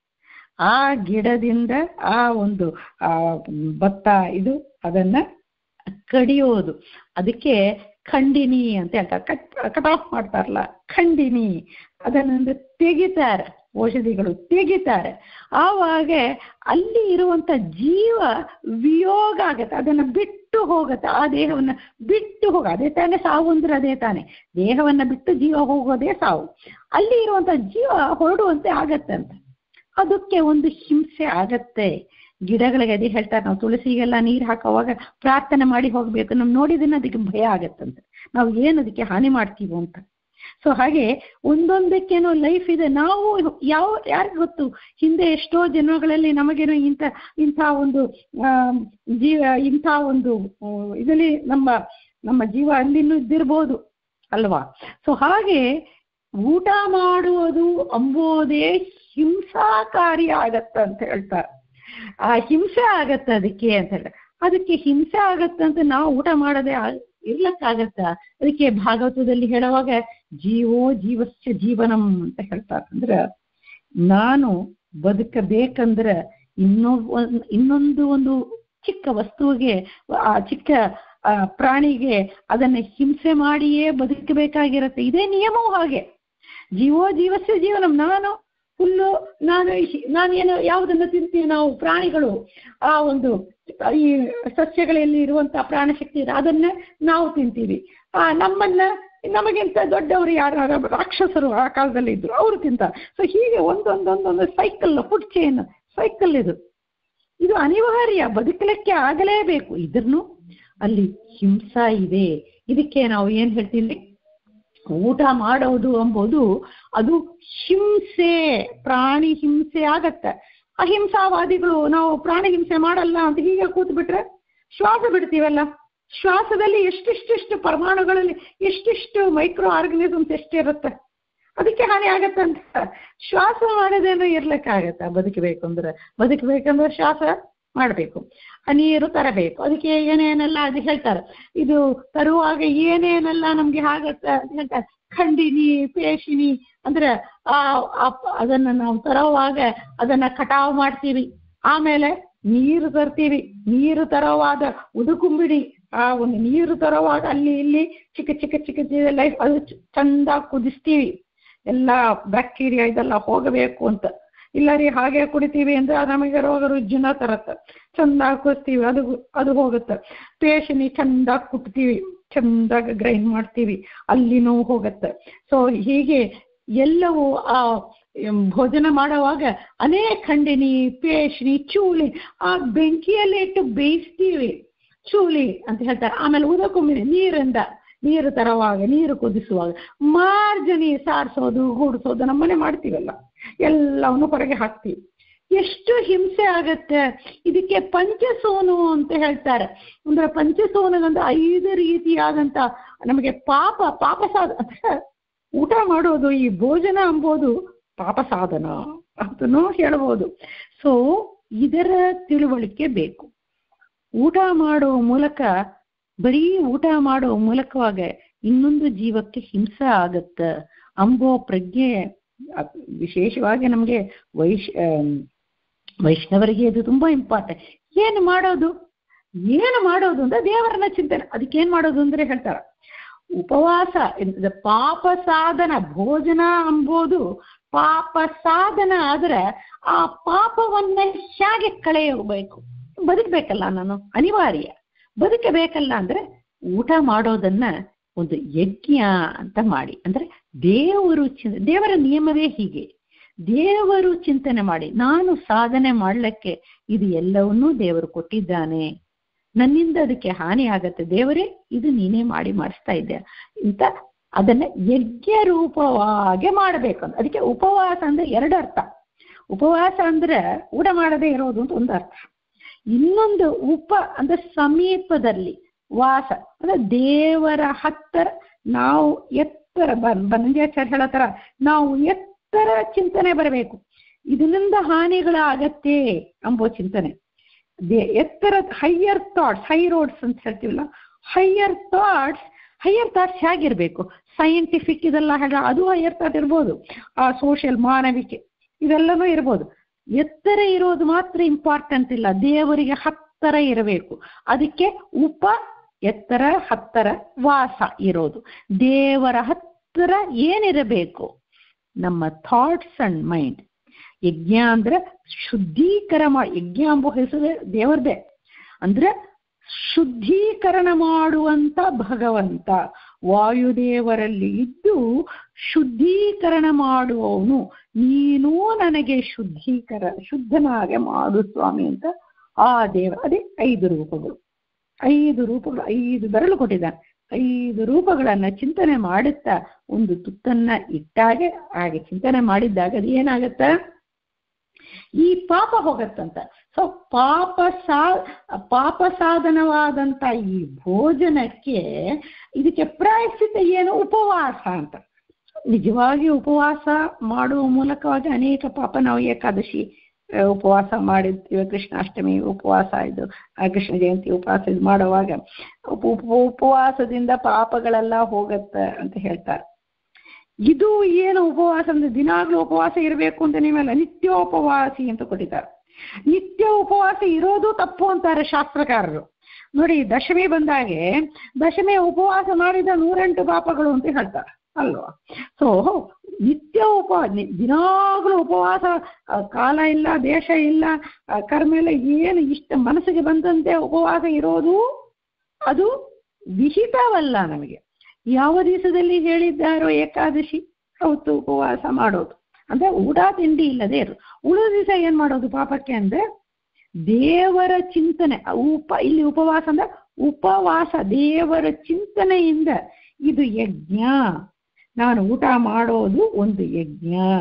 ಆ ಗಿಡದಿಂದ ಆ ಒಂದು ಭತ್ತ ಇದು ಅದನ್ನ ಕಡಿಯೋದು, ಅದಕ್ಕೆ ಖಂಡಿನಿ ಅಂತ ಹೇಳ್ತಾರೆ. ಕಟ್ ಆಫ್ ಮಾಡ್ತಾರಲ್ಲ, ಖಂಡಿನಿ, ಅದನ್ನೊಂದು ತೆಗಿತಾರೆ, ಔಷಧಿಗಳು ತೆಗಿತಾರೆ. ಆವಾಗ ಅಲ್ಲಿ ಇರುವಂತ ಜೀವ ವಿಯೋಗ ಆಗತ್ತೆ, ಅದನ್ನ ಬಿಟ್ಟು ಹೋಗತ್ತೆ. ಆ ದೇಹವನ್ನ ಬಿಟ್ಟು ಅದೇ ತಾನೇ ಸಾವು ಅಂದ್ರೆ, ಅದೇ ತಾನೆ ದೇಹವನ್ನ ಬಿಟ್ಟು ಜೀವ ಹೋಗೋದೇ ಸಾವು. ಅಲ್ಲಿ ಇರುವಂತ ಜೀವ ಹೊರಡುವಂತೆ ಆಗತ್ತೆ ಅಂತ. ಅದಕ್ಕೆ ಒಂದು ಹಿಂಸೆ ಆಗತ್ತೆ. ಗಿಡಗಳಿಗೆ ಅದೇ ಹೇಳ್ತಾರೆ, ನಾವು ತುಳಸಿಗೆಲ್ಲ ನೀರು ಹಾಕುವಾಗ ಪ್ರಾರ್ಥನೆ ಮಾಡಿ ಹೋಗ್ಬೇಕು, ನಾವು ನೋಡಿದ್ರೆ ಅದಕ್ಕೆ ಭಯ ಆಗತ್ತಂತೆ, ನಾವು ಏನು ಅದಕ್ಕೆ ಹಾನಿ ಮಾಡ್ತೀವೋ ಅಂತ. ಸೊ ಹಾಗೆ ಒಂದೊಂದಕ್ಕೇನೋ ಲೈಫ್ ಇದೆ. ನಾವು ಯಾರಿಗೆ ಗೊತ್ತು, ಹಿಂದೆ ಎಷ್ಟೋ ಜನ್ಮಗಳಲ್ಲಿ ನಮಗೇನೋ ಇಂಥ ಒಂದು ಇಂಥ ಒಂದು ಇದರಲ್ಲಿ ನಮ್ಮ ಜೀವ ಅಲ್ಲಿನೂ ಇದ್ದಿರ್ಬೋದು ಅಲ್ವಾ. ಸೊ ಹಾಗೆ ಊಟ ಮಾಡುವುದು ಅಂಬೋದೇ ಹಿಂಸಾಕಾರಿ ಆಗತ್ತ ಅಂತ ಹೇಳ್ತಾರೆ. ಆ ಹಿಂಸೆ ಆಗತ್ತ ಅದಕ್ಕೆ ಅಂತ ಹೇಳಿ, ಅದಕ್ಕೆ ಹಿಂಸೆ ಆಗತ್ತಂತ ನಾವು ಊಟ ಮಾಡೋದೇ ಇರ್ಲಕ್ಕಾಗತ್ತ? ಅದಕ್ಕೆ ಭಾಗವತದಲ್ಲಿ ಹೇಳುವಾಗ ಜೀವೋ ಜೀವಸ್ಯ ಜೀವನಂ ಅಂತ ಹೇಳ್ತಾರೆ. ಅಂದ್ರೆ ನಾನು ಬದುಕಬೇಕಂದ್ರೆ ಇನ್ನೊಂದು ಒಂದು ಚಿಕ್ಕ ವಸ್ತುವಿಗೆ, ಆ ಚಿಕ್ಕ ಪ್ರಾಣಿಗೆ ಅದನ್ನ ಹಿಂಸೆ ಮಾಡಿಯೇ ಬದುಕಬೇಕಾಗಿರತ್ತೆ. ಇದೇ ನಿಯಮವೂ ಹಾಗೆ. ಜೀವೋ ಜೀವಸ್ಯ ಜೀವನಂ. ನಾನು ಹುಲ್ಲು, ನಾನೇನು ಯಾವುದನ್ನ ತಿಂತೀವಿ ನಾವು, ಪ್ರಾಣಿಗಳು, ಆ ಒಂದು ಈ ಸಸ್ಯಗಳಲ್ಲಿ ಇರುವಂತಹ ಪ್ರಾಣಶಕ್ತಿ ಅದನ್ನ ನಾವು ತಿಂತೀವಿ. ನಮಗಿಂತ ದೊಡ್ಡವರು ಯಾರು ರಾಕ್ಷಸರು ಆ ಕಾಲದಲ್ಲಿ ಇದ್ರು, ಅವರು ತಿಂತಾರೆ. ಸೊ ಹೀಗೆ ಒಂದೊಂದೊಂದೊಂದು ಸೈಕಲ್, ಫುಡ್ ಚೈನ್ ಸೈಕಲ್ ಇದು ಅನಿವಾರ್ಯ, ಬದುಕಲಿಕ್ಕೆ ಆಗಲೇಬೇಕು. ಇದ್ರೂ ಅಲ್ಲಿ ಹಿಂಸಾ ಇದೆ. ಇದಕ್ಕೆ ನಾವು ಏನ್ ಹೇಳ್ತೀವಿ, ಊಟ ಮಾಡೋದು ಎಂಬುದು ಅದು ಹಿಂಸೆ, ಪ್ರಾಣಿ ಹಿಂಸೆ ಆಗತ್ತೆ. ಅಹಿಂಸಾವಾದಿಗಳು ನಾವು ಪ್ರಾಣಿ ಹಿಂಸೆ ಮಾಡಲ್ಲ ಅಂತ ಹೀಗೆ ಕೂತ್ ಬಿಟ್ರೆ ಶ್ವಾಸ ಬಿಡ್ತೀವಲ್ಲ, ಶ್ವಾಸದಲ್ಲಿ ಎಷ್ಟೆಷ್ಟು ಪರಮಾಣುಗಳಲ್ಲಿ ಎಷ್ಟೆಷ್ಟು ಮೈಕ್ರೋ ಆರ್ಗನಿಸಮ್ಸ್ ಎಷ್ಟಿರುತ್ತೆ, ಅದಕ್ಕೆ ಹಾನಿ ಆಗತ್ತೆ ಅಂತ. ಶ್ವಾಸ ಮಾಡೋದೇನೋ ಇರ್ಲಿಕ್ಕಾಗತ್ತ? ಬದುಕಬೇಕಂದ್ರೆ ಶ್ವಾಸ ಮಾಡಬೇಕು, ನೀರು ತರಬೇಕು, ಅದಕ್ಕೆ ಏನೇನೆಲ್ಲ ಅದು ಹೇಳ್ತಾರೆ. ಇದು ತರುವಾಗ ಏನೇನೆಲ್ಲ ನಮ್ಗೆ ಆಗತ್ತೆ ಅಂತ ಹೇಳ್ತಾರೆ. ಖಂಡಿನಿ, ಪೇಶಿನಿ ಅಂದ್ರೆ ಅದನ್ನ ನಾವು ತರುವಾಗ ಅದನ್ನ ಕಟಾವು ಮಾಡ್ತೀವಿ, ಆಮೇಲೆ ನೀರು ತರ್ತೀವಿ. ನೀರು ತರುವಾಗ ಉದುಕುಂಬಿಡಿ, ಆ ಒಂದು ನೀರು ತರುವಾಗ ಅಲ್ಲಿ ಇಲ್ಲಿ ಚಿಕ್ಕ ಲೈಫ್ ಅದು ಚಂದ ಕುದಿಸ್ತೀವಿ, ಎಲ್ಲ ಬ್ಯಾಕ್ಟೀರಿಯಾ ಇದೆಲ್ಲ ಹೋಗಬೇಕು ಅಂತ. ಇಲ್ಲ ರೀ ಹಾಗೆ ಕುಡಿತೀವಿ ಅಂದ್ರೆ ನಮಗೆ ರೋಗ ರುಜಿನ ತರತ್ತೆ. ಚಂದಾಗಿ ಕುದಿಸ್ತೀವಿ, ಅದು ಹೋಗುತ್ತೆ. ಪೇಶಿನಿ ಚಂದಾಗಿ ಕುಟ್ತೀವಿ, ಚಂದಾಗಿ ಗ್ರೈಂಡ್ ಮಾಡ್ತೀವಿ, ಅಲ್ಲಿನೂ ಹೋಗುತ್ತೆ. ಸೊ ಹೀಗೆ ಎಲ್ಲವೂ ಆ ಭೋಜನ ಮಾಡುವಾಗ ಅನೇಕ ಖಂಡಿನಿ, ಪೇಶಿನಿ, ಚೂಳಿ ಆ ಬೆಂಕಿಯಲ್ಲಿ ಇಟ್ಟು ಬೇಯಿಸ್ತೀವಿ, ಚೂಳಿ ಅಂತ ಹೇಳ್ತಾರೆ. ಆಮೇಲೆ ಉದಕುಂಬಿನಿ, ನೀರು ತರುವಾಗ, ನೀರು ಕುದಿಸುವಾಗ ಮಾರ್ಜನಿ ಸಾರಿಸೋದು, ಗೂಡಿಸೋದು ನಮ್ಮನೆ ಮಾಡ್ತೀವಲ್ಲ, ಎಲ್ಲವನ್ನು ಹೊರಗೆ ಹಾಕ್ತೀವಿ. ಎಷ್ಟು ಹಿಂಸೆ ಆಗತ್ತೆ. ಇದಕ್ಕೆ ಪಂಚಸೋನು ಅಂತ ಹೇಳ್ತಾರೆ. ಅಂದ್ರೆ ಪಂಚಸೋನಗಂತ 5 ರೀತಿಯಾದಂತ ನಮಗೆ ಪಾಪ ಸಾಧನ. ಊಟ ಮಾಡೋದು, ಈ ಭೋಜನ ಎಂಬುದು ಪಾಪ ಸಾಧನ ಅಂತನೂ ಹೇಳ್ಬೋದು. ಸೊ ಇದರ ತಿಳುವಳಿಕೆ ಬೇಕು. ಊಟ ಮಾಡುವ ಮೂಲಕ, ಬರೀ ಊಟ ಮಾಡುವ ಮೂಲಕವಾಗ ಇನ್ನೊಂದು ಜೀವಕ್ಕೆ ಹಿಂಸೆ ಆಗತ್ತ ಅಂಬೋ ಪ್ರಜ್ಞೆ ವಿಶೇಷವಾಗಿ ನಮಗೆ ವೈಷ್ಣವರಿಗೆ ಇದು ತುಂಬಾ ಇಂಪಾರ್ಟೆಂಟ್. ಏನು ಮಾಡೋದು ಅಂದ್ರೆ ದೇವರನ್ನ ಚಿಂತನೆ. ಅದಕ್ಕೇನ್ ಮಾಡೋದು ಅಂದ್ರೆ ಹೇಳ್ತಾರ, ಉಪವಾಸ ಪಾಪ ಸಾಧನ. ಭೋಜನ ಎಂಬುದು ಪಾಪ ಸಾಧನ ಆದ್ರೆ ಆ ಪಾಪವನ್ನ ಹೇಗೆ ಕಳೆಯಬೇಕು? ಬದುಕಬೇಕಲ್ಲ, ನಾನು ಅನಿವಾರ್ಯ ಬದುಕಬೇಕಲ್ಲ. ಅಂದ್ರೆ ಊಟ ಮಾಡೋದನ್ನ ಒಂದು ಯಜ್ಞ ಅಂತ ಮಾಡಿ, ಅಂದ್ರೆ ದೇವರ ನಿಯಮವೇ ಹೀಗೆ. ದೇವರು ಚಿಂತನೆ ಮಾಡಿ, ನಾನು ಸಾಧನೆ ಮಾಡ್ಲಿಕ್ಕೆ ಇದು ಎಲ್ಲವನ್ನೂ ದೇವರು ಕೊಟ್ಟಿದ್ದಾನೆ, ನನ್ನಿಂದ ಅದಕ್ಕೆ ಹಾನಿ ಆಗತ್ತೆ, ದೇವರೇ ಇದು ನೀನೇ ಮಾಡಿಸ್ತಾ ಇದ್ದೆ ಅಂತ ಅದನ್ನ ಯಜ್ಞ ರೂಪವಾಗಿ ಮಾಡಬೇಕು ಅಂತ. ಅದಕ್ಕೆ ಉಪವಾಸ ಅಂದ್ರೆ 2 ಅರ್ಥ. ಉಪವಾಸ ಅಂದ್ರೆ ಊಟ ಮಾಡದೇ ಇರೋದು ಅಂತ ಒಂದು ಅರ್ಥ. ಇನ್ನೊಂದು ಅಂದ್ರೆ ಸಮೀಪದಲ್ಲಿ ವಾಸ ಅಂದ್ರೆ ದೇವರ ಹತ್ತಿರ ನಾವು ಎತ್ತರ ಬನಂಜಾಚಾರ್ಯ ಹೇಳತ್ತರ, ನಾವು ಎತ್ತರ ಚಿಂತನೆ ಬರಬೇಕು. ಇದರಿಂದ ಹಾನಿಗಳಾಗತ್ತೆ ಎಂಬೋ ಚಿಂತನೆ. ಎತ್ತರ ಹೈಯರ್ ಥಾಟ್ಸ್, ಹೈ ರೋಡ್ಸ್ ಅಂತ ಹೇಳ್ತೀವಲ್ಲ, ಹೈಯರ್ ಥಾಟ್ಸ್ ಹೇಗಿರ್ಬೇಕು? ಸೈಂಟಿಫಿಕ್ ಇದೆಲ್ಲ ಹೇಳ, ಅದು ಹೈಯರ್ ಥಾಟ್ ಇರ್ಬೋದು, ಸೋಷಿಯಲ್ ಮಾನವಿಕೆ ಇದೆಲ್ಲನೂ ಇರ್ಬೋದು. ಎತ್ತರ ಇರೋದು ಮಾತ್ರ ಇಂಪಾರ್ಟೆಂಟ್ ಇಲ್ಲ, ದೇವರಿಗೆ ಹತ್ತರ ಇರಬೇಕು. ಅದಕ್ಕೆ ಎತ್ತರ, ಹತ್ತರ, ವಾಸ ಇರೋದು. ದೇವರ ಹತ್ತಿರ ಏನಿರಬೇಕು? ನಮ್ಮ ಥಾಟ್ಸ್ ಅಂಡ್ ಮೈಂಡ್. ಯಜ್ಞ ಅಂದ್ರೆ ಶುದ್ಧೀಕರ ಮಾಡಿ, ಯಜ್ಞ ಎಂಬ ಹೆಸರು ದೇವರದೇ. ಅಂದ್ರೆ ಶುದ್ಧೀಕರಣ ಮಾಡುವಂತ ಭಗವಂತ ವಾಯುದೇವರಲ್ಲಿ ಇದ್ದು ಶುದ್ಧೀಕರಣ ಮಾಡುವವನು. ನೀನೂ ನನಗೆ ಶುದ್ಧನಾಗೆ ಮಾಡು ಸ್ವಾಮಿ ಅಂತ ಆ ದೇವ. ಅದೇ 5 ರೂಪಗಳು, 5 ಬೆರಳು ಕೊಟ್ಟಿದ್ದಾನೆ. 5 ರೂಪಗಳನ್ನ ಚಿಂತನೆ ಮಾಡುತ್ತಾ ಒಂದು ತುತ್ತನ್ನ ಇಟ್ಟಾಗೆ ಹಾಗೆ ಚಿಂತನೆ ಮಾಡಿದ್ದಾಗ ಅದು ಏನಾಗತ್ತ? ಈ ಪಾಪ ಹೋಗತ್ತಂತ. ಸೊ ಪಾಪ ಸಾಧನವಾದಂತ ಈ ಭೋಜನಕ್ಕೆ ಇದಕ್ಕೆ ಪ್ರಾಯಶ್ಚಿತ್ತ ಏನು? ಉಪವಾಸ ಅಂತ. ನಿಜವಾಗಿ ಉಪವಾಸ ಮಾಡುವ ಮೂಲಕವಾಗಿ ಅನೇಕ ಪಾಪ, ನಾವು ಏಕಾದಶಿ ಉಪವಾಸ ಮಾಡಿರ್ತೀವಿ, ಕೃಷ್ಣಾಷ್ಟಮಿ ಉಪವಾಸ, ಇದು ಕೃಷ್ಣ ಜಯಂತಿ ಉಪವಾಸ ಇದು ಮಾಡುವಾಗ ಉಪವಾಸದಿಂದ ಪಾಪಗಳೆಲ್ಲ ಹೋಗತ್ತೆ ಅಂತ ಹೇಳ್ತಾರೆ. ಇದು ಏನು ಉಪವಾಸ ಅಂದ್ರೆ ದಿನಾಗ್ಲೂ ಉಪವಾಸ ಇರಬೇಕು ಅಂತ ನೀವೆಲ್ಲ ನಿತ್ಯೋಪವಾಸಿ ಅಂತ ಕೊಟ್ಟಿದ್ದಾರೆ. ನಿತ್ಯ ಉಪವಾಸ ಇರೋದು ತಪ್ಪು ಅಂತಾರೆ ಶಾಸ್ತ್ರಕಾರರು. ನೋಡಿ, ದಶಮಿ ಬಂದಾಗೆ ದಶಮಿ ಉಪವಾಸ ಮಾಡಿದ 108 ಪಾಪಗಳು ಅಂತ ಹೇಳ್ತಾರೆ ಅಲ್ವಾ? ಸೊ ನಿತ್ಯ ದಿನಾಗ್ಲೂ ಉಪವಾಸ, ಕಾಲ ಇಲ್ಲ, ದೇಶ ಇಲ್ಲ, ಕರ್ಮ ಇಲ್ಲ, ಏನು ಇಷ್ಟ ಮನಸ್ಸಿಗೆ ಬಂದಂತೆ ಉಪವಾಸ ಇರೋದು ಅದು ವಿಹಿತವಲ್ಲ ನಮಗೆ. ಯಾವ ದಿವಸದಲ್ಲಿ ಹೇಳಿದ್ದಾರೋ ಏಕಾದಶಿ ಅವತ್ತು ಉಪವಾಸ ಮಾಡೋದು ಅಂದ್ರೆ ಊಟ ತಿಂಡಿ ಇಲ್ಲದೆ ಇರೋದು. ಉಳಿದ ದಿವಸ ಏನ್ ಮಾಡೋದು ಪಾಪಕ್ಕೆ ಅಂದ್ರೆ ದೇವರ ಚಿಂತನೆ. ಇಲ್ಲಿ ಉಪವಾಸ ಅಂದ್ರೆ ಉಪವಾಸ ದೇವರ ಚಿಂತನೆಯಿಂದ ಇದು ಯಜ್ಞ. ನಾನು ಊಟ ಮಾಡೋದು ಒಂದು ಯಜ್ಞ.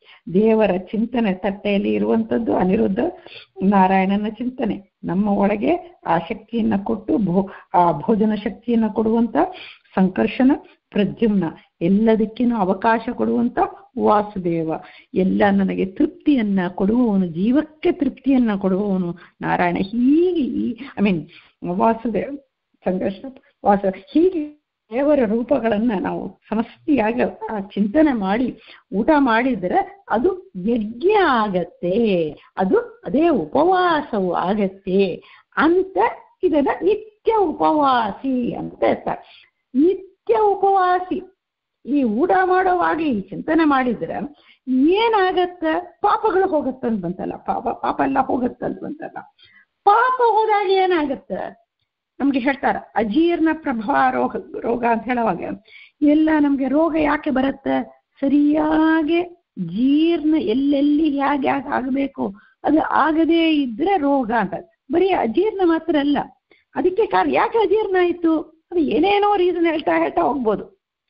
ದೇವರ ಚಿಂತನೆ ತಟ್ಟೆಯಲ್ಲಿ ಇರುವಂಥದ್ದು ಅನಿರುದ್ಧ ನಾರಾಯಣನ ಚಿಂತನೆ. ನಮ್ಮ ಒಳಗೆ ಆ ಶಕ್ತಿಯನ್ನ ಕೊಟ್ಟು ಆ ಭೋಜನ ಶಕ್ತಿಯನ್ನ ಕೊಡುವಂತ ಸಂಕರ್ಷಣ ಪ್ರದ್ಯುಮ್ನ, ಎಲ್ಲದಕ್ಕಿಂತ ಅವಕಾಶ ಕೊಡುವಂತ ವಾಸುದೇವ, ಎಲ್ಲ ನನಗೆ ತೃಪ್ತಿಯನ್ನ ಕೊಡುವವನು, ಜೀವಕ್ಕೆ ತೃಪ್ತಿಯನ್ನ ಕೊಡುವವನು ನಾರಾಯಣ. ಹೀಗೆ ವಾಸುದೇವ ಸಂಕರ್ಷಣ ಹೀಗೆ ದೇವರ ರೂಪಗಳನ್ನ ನಾವು ಸಮಷ್ಟಿಯಾಗಿ ಚಿಂತನೆ ಮಾಡಿ ಊಟ ಮಾಡಿದ್ರೆ ಅದು ಯಜ್ಞ ಆಗತ್ತೆ, ಅದೇ ಉಪವಾಸವು ಆಗತ್ತೆ ಅಂತ. ಇದನ್ನ ನಿತ್ಯ ಉಪವಾಸಿ ಅಂತ ಹೇಳ್ತಾರೆ. ನಿತ್ಯ ಉಪವಾಸಿ ಈ ಊಟ ಮಾಡೋವಾಗ ಈ ಚಿಂತನೆ ಮಾಡಿದ್ರೆ ಏನಾಗತ್ತ? ಪಾಪಗಳು ಹೋಗತ್ತಂತ ಬಂತಲ್ಲ, ಪಾಪ ಎಲ್ಲ ಹೋಗತ್ತಂತ ಬಂತಲ್ಲ. ಪಾಪ ಹೋದಾಗ ಏನಾಗತ್ತ? ನಮ್ಗೆ ಹೇಳ್ತಾರ ಅಜೀರ್ಣ ಪ್ರಭಾವ ರೋಗ ಅಂತ ಹೇಳುವಾಗ ಎಲ್ಲ ನಮ್ಗೆ ರೋಗ ಯಾಕೆ ಬರುತ್ತೆ? ಸರಿಯಾಗಿ ಜೀರ್ಣ ಎಲ್ಲೆಲ್ಲಿ ಹೇಗೆ ಆಗಬೇಕು ಅದು ಆಗದೇ ಇದ್ರೆ ರೋಗ ಅಂತ. ಬರೀ ಅಜೀರ್ಣ ಮಾತ್ರ ಅಲ್ಲ, ಅದಕ್ಕೆ ಕಾರಣ ಯಾಕೆ ಅಜೀರ್ಣ ಆಯ್ತು ಅದು ಏನೇನೋ ರೀಸನ್ ಹೇಳ್ತಾ ಹೋಗ್ಬೋದು.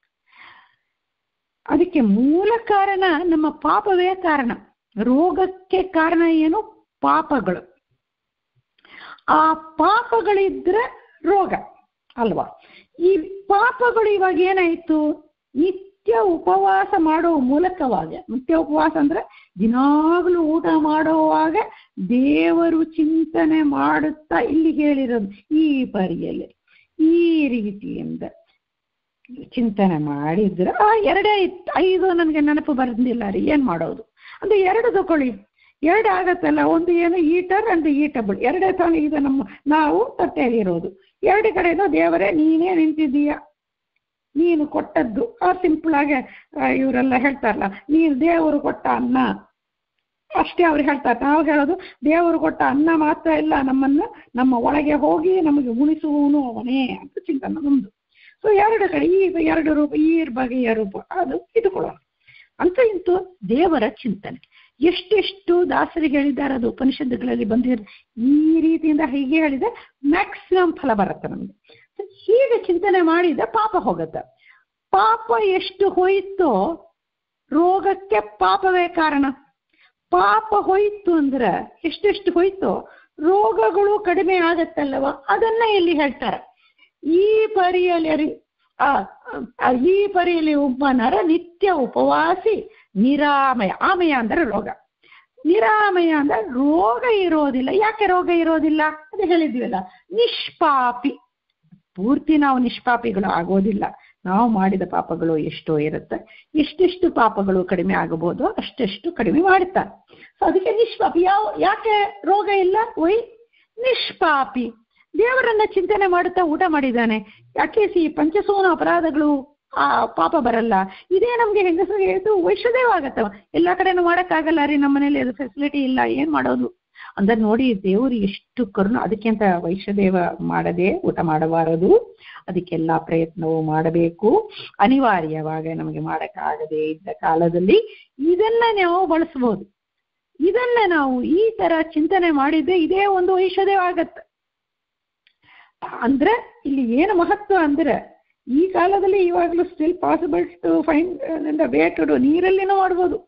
ಅದಕ್ಕೆ ಮೂಲ ಕಾರಣ ನಮ್ಮ ಪಾಪವೇ ಕಾರಣ. ರೋಗಕ್ಕೆ ಕಾರಣ ಏನು? ಪಾಪಗಳು. ಆ ಪಾಪಗಳಿದ್ರೆ ರೋಗ ಅಲ್ವಾ? ಈ ಪಾಪಗಳು ಇವಾಗ ಏನಾಯ್ತು? ನಿತ್ಯ ಉಪವಾಸ ಮಾಡೋ ಮೂಲಕವಾಗ, ನಿತ್ಯ ಉಪವಾಸ ಅಂದ್ರೆ ದಿನಾಗ್ಲೂ ಊಟ ಮಾಡುವಾಗ ದೇವರು ಚಿಂತನೆ ಮಾಡುತ್ತಾ ಇಲ್ಲಿ ಹೇಳಿರೋದು ಈ ಪರಿಯಲ್ಲಿ ಈ ರೀತಿಯಿಂದ ಚಿಂತನೆ ಮಾಡಿದ್ರೆ 2-5 ನನಗೆ ನೆನಪು ಬಂದಿಲ್ಲ ರೀ, ಏನ್ ಮಾಡೋದು ಅಂದ್ರೆ 2 ತಗೊಳ್ಳಿ, 2 ಆಗತ್ತಲ್ಲ. ಒಂದು ಏನು ಈಟರ್ ಅಂಡ್ ಈಟಬಲ್, 2 ತಾನೇ ಇದೆ ನಾವು ತಟ್ಟೆಯಲ್ಲಿರೋದು. 2 ಕಡೆನೂ ದೇವರೇ ನೀನೇ ನಿಂತಿದ್ದೀಯ, ನೀನು ಕೊಟ್ಟದ್ದು. ಸಿಂಪಲ್ ಆಗಿ ಇವರೆಲ್ಲ ಹೇಳ್ತಾರಲ್ಲ, ನೀನು ದೇವರು ಕೊಟ್ಟ ಅನ್ನ ಅಷ್ಟೇ ಅವ್ರು ಹೇಳ್ತಾರೆ. ನಾವು ಹೇಳೋದು ದೇವರು ಕೊಟ್ಟ ಅನ್ನ ಮಾತ್ರ ಇಲ್ಲ, ನಮ್ಮ ಒಳಗೆ ಹೋಗಿ ನಮಗೆ ಉಣಿಸುವವನು ಅವನೇ ಅಂತ ಚಿಂತನೆ ನಮ್ದು. ಸೊ 2 ಕಡೆ ಈ 2 ರೂಪ, ಈ ಬಗೆಯ ರೂಪ ಅದು ಇದುಕೊಳ್ಳೋಣ ಅಂತ ಇಂತು ದೇವರ ಚಿಂತನೆ. ಎಷ್ಟೆಷ್ಟು ದಾಸರಿಗೆ ಹೇಳಿದ್ದಾರೆ, ಅದು ಉಪನಿಷತ್ತುಗಳಲ್ಲಿ ಬಂದಿರೋ ಈ ರೀತಿಯಿಂದ ಹೀಗೆ ಹೇಳಿದ್ರೆ ಮ್ಯಾಕ್ಸಿಮಮ್ ಫಲ ಬರುತ್ತೆ ನಮ್ಗೆ. ಹೀಗೆ ಚಿಂತನೆ ಮಾಡಿದ ಪಾಪ ಹೋಗತ್ತೆ. ಪಾಪ ಎಷ್ಟು ಹೋಯ್ತೋ ರೋಗಕ್ಕೆ ಪಾಪವೇ ಕಾರಣ. ಪಾಪ ಹೋಯ್ತು ಅಂದ್ರೆ ಎಷ್ಟೆಷ್ಟು ಹೋಯ್ತೋ ರೋಗಗಳು ಕಡಿಮೆ ಆಗತ್ತಲ್ಲವ, ಅದನ್ನ ಇಲ್ಲಿ ಹೇಳ್ತಾರೆ. ಈ ಪರಿಯಲ್ಲಿ ಒಬ್ಬ ನರ ನಿತ್ಯ ಉಪವಾಸಿ ನಿರಾಮಯ. ಆಮಯ ಅಂದ್ರೆ ರೋಗ, ನಿರಾಮಯ ಅಂದ್ರೆ ರೋಗ ಇರೋದಿಲ್ಲ. ಯಾಕೆ ರೋಗ ಇರೋದಿಲ್ಲ? ಅದು ಹೇಳಿದ್ವಿಲ್ಲ, ನಿಷ್ಪಾಪಿ. ಪೂರ್ತಿ ನಾವು ನಿಷ್ಪಾಪಿಗಳು ಆಗೋದಿಲ್ಲ. ನಾವು ಮಾಡಿದ ಪಾಪಗಳು ಎಷ್ಟೋ ಇರುತ್ತೆ, ಎಷ್ಟೆಷ್ಟು ಪಾಪಗಳು ಕಡಿಮೆ ಆಗಬಹುದು ಅಷ್ಟೆಷ್ಟು ಕಡಿಮೆ ಮಾಡುತ್ತಾರೆ. ಸೊ ಅದಕ್ಕೆ ನಿಷ್ಪಾಪಿ. ಯಾಕೆ ರೋಗ ಇಲ್ಲ? ನಿಷ್ಪಾಪಿ. ದೇವರನ್ನ ಚಿಂತನೆ ಮಾಡುತ್ತಾ ಊಟ ಮಾಡಿದ್ದಾನೆ. ಯಾಕೆ ಪಂಚಸೂನ ಅಪರಾಧಗಳು ಆ ಪಾಪ ಬರಲ್ಲ. ಇದೇ ನಮ್ಗೆ ಹೆಂಗಸರಿಗೆ ಇದು ವೈಷ್ಣದೇವ ಆಗತ್ತವ. ಎಲ್ಲಾ ಕಡೆನೂ ಮಾಡಕ್ಕಾಗಲ್ಲ ರೀ, ನಮ್ಮ ಮನೇಲಿ ಅದು ಫೆಸಿಲಿಟಿ ಇಲ್ಲ, ಏನ್ ಮಾಡೋದು ಅಂದ್ರೆ ನೋಡಿ ದೇವರು ಎಷ್ಟು ಕರುಣ. ಅದಕ್ಕೆ ಅಂತ ವೈಷ್ಣದೇವ ಮಾಡದೆ ಊಟ ಮಾಡಬಾರದು, ಅದಕ್ಕೆಲ್ಲಾ ಪ್ರಯತ್ನವೂ ಮಾಡಬೇಕು. ಅನಿವಾರ್ಯವಾಗಿ ನಮಗೆ ಮಾಡಕ್ಕಾಗದೆ ಇದ್ದ ಕಾಲದಲ್ಲಿ ಇದನ್ನ ನಾವು ಬಳಸಬಹುದು. ಇದನ್ನ ನಾವು ಈ ತರ ಚಿಂತನೆ ಮಾಡಿದ್ರೆ ಇದೇ ಒಂದು ವೈಷ್ಣದೇವ ಆಗತ್ತೆ. ಅಂದ್ರೆ ಇಲ್ಲಿ ಏನು ಮಹತ್ವ ಅಂದ್ರೆ ಈ ಕಾಲದಲ್ಲಿ ಇವಾಗಲೂ still possible to find way to do. ನೀರಲ್ಲಿನೂ ಮಾಡ್ಬೋದು.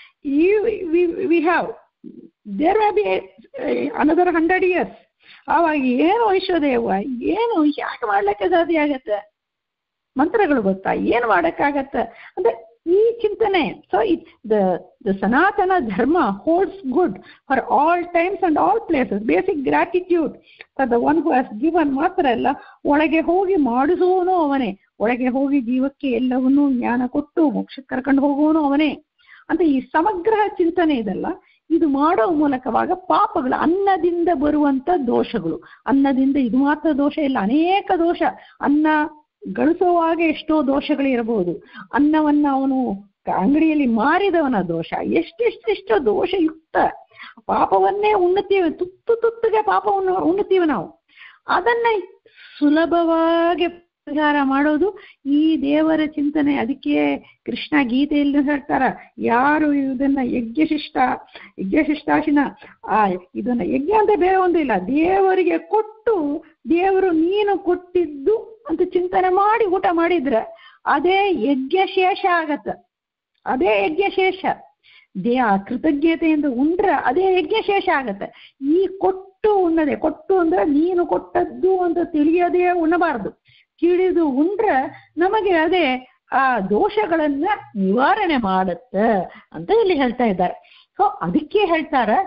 We have there may be another 100 years. ಆವಾಗ ಏನು ವೈಶ್ವದೇವ, ಏನು ಯಾಕೆ ಮಾಡ್ಲಿಕ್ಕೆ ಸಾಧ್ಯ ಆಗತ್ತೆ? ಮಂತ್ರಗಳು ಗೊತ್ತಾ, ಏನು ಮಾಡಕ್ಕಾಗತ್ತೆ ಅಂದ್ರೆ ಈ ಚಿಂತನೆ. So the Sanatana Dharma holds good for all times and all places. Basic gratitude for the one who has given ಮಾತ್ರ ಅಲ್ಲ, ಒಳಗೆ ಹೋಗಿ ಮಾಡಿಸುವವನು ಅವನೇ, ಒಳಗೆ ಹೋಗಿ ಜೀವಕ್ಕೆ ಎಲ್ಲವನ್ನೂ ಜ್ಞಾನ ಕೊಟ್ಟು ಮೋಕ್ಷಕ್ಕೆ ಕರ್ಕೊಂಡು ಹೋಗುವವನು ಅವನೇ ಅಂತ ಈ ಸಮಗ್ರ ಚಿಂತನೆ ಇದಲ್ಲ. ಇದು ಮಾಡೋ ಮೂಲಕವಾಗ ಪಾಪಗಳು, ಅನ್ನದಿಂದ ಬರುವಂತ ದೋಷಗಳು, ಅನ್ನದಿಂದ ಇದು ಮಾತ್ರ ದೋಷ ಇಲ್ಲ, ಅನೇಕ ದೋಷ. ಅನ್ನ ಗಳಿಸುವಾಗ ಎಷ್ಟೋ ದೋಷಗಳಿರಬಹುದು. ಅನ್ನವನ್ನ ಅವನು ಅಂಗಡಿಯಲ್ಲಿ ಮಾರಿದವನ ದೋಷ, ಎಷ್ಟೆಷ್ಟೆಷ್ಟೋ ದೋಷಯುಕ್ತ ಪಾಪವನ್ನೇ ಉಣ್ಣುತ್ತೀವಿ. ತುತ್ತಿಗೆ ಪಾಪವನ್ನು ಉಣ್ಣುತ್ತೀವಿ ನಾವು. ಅದನ್ನ ಸುಲಭವಾಗಿ ಪರಿಹಾರ ಮಾಡೋದು ಈ ದೇವರ ಚಿಂತನೆ. ಅದಕ್ಕೆ ಕೃಷ್ಣ ಗೀತೆಯಲ್ಲಿ ಹೇಳ್ತಾರ, ಯಾರು ಇದನ್ನ ಯಜ್ಞಶಿಷ್ಟಾಶಿನ ಇದನ್ನ ಯಜ್ಞ ಅಂತ ಬೇರೆ ಒಂದು ಇಲ್ಲ, ದೇವರಿಗೆ ಕೊಟ್ಟು ದೇವರು ನೀನು ಕೊಟ್ಟಿದ್ದು ಅಂತ ಚಿಂತನೆ ಮಾಡಿ ಊಟ ಮಾಡಿದ್ರೆ ಅದೇ ಯಜ್ಞಶೇಷ ಆಗತ್ತ. ಅದೇ ಯಜ್ಞಶೇಷ. ಕೃತಜ್ಞತೆಯಿಂದ ಉಂಡ್ರೆ ಅದೇ ಯಜ್ಞಶೇಷ ಆಗತ್ತೆ. ಈ ಕೊಟ್ಟು ಉಣ್ಣದೆ, ಕೊಟ್ಟು ಅಂದ್ರೆ ನೀನು ಕೊಟ್ಟದ್ದು ಅಂತ ತಿಳಿಯದೇ ಉಣ್ಣಬಾರದು. ತಿಳಿದು ಉಂಡ್ರೆ ನಮಗೆ ಅದೇ ಆ ದೋಷಗಳನ್ನ ನಿವಾರಣೆ ಮಾಡುತ್ತೆ ಅಂತ ಇಲ್ಲಿ ಹೇಳ್ತಾ ಇದ್ದಾರೆ. ಸೊ ಅದಕ್ಕೆ ಹೇಳ್ತಾರೆ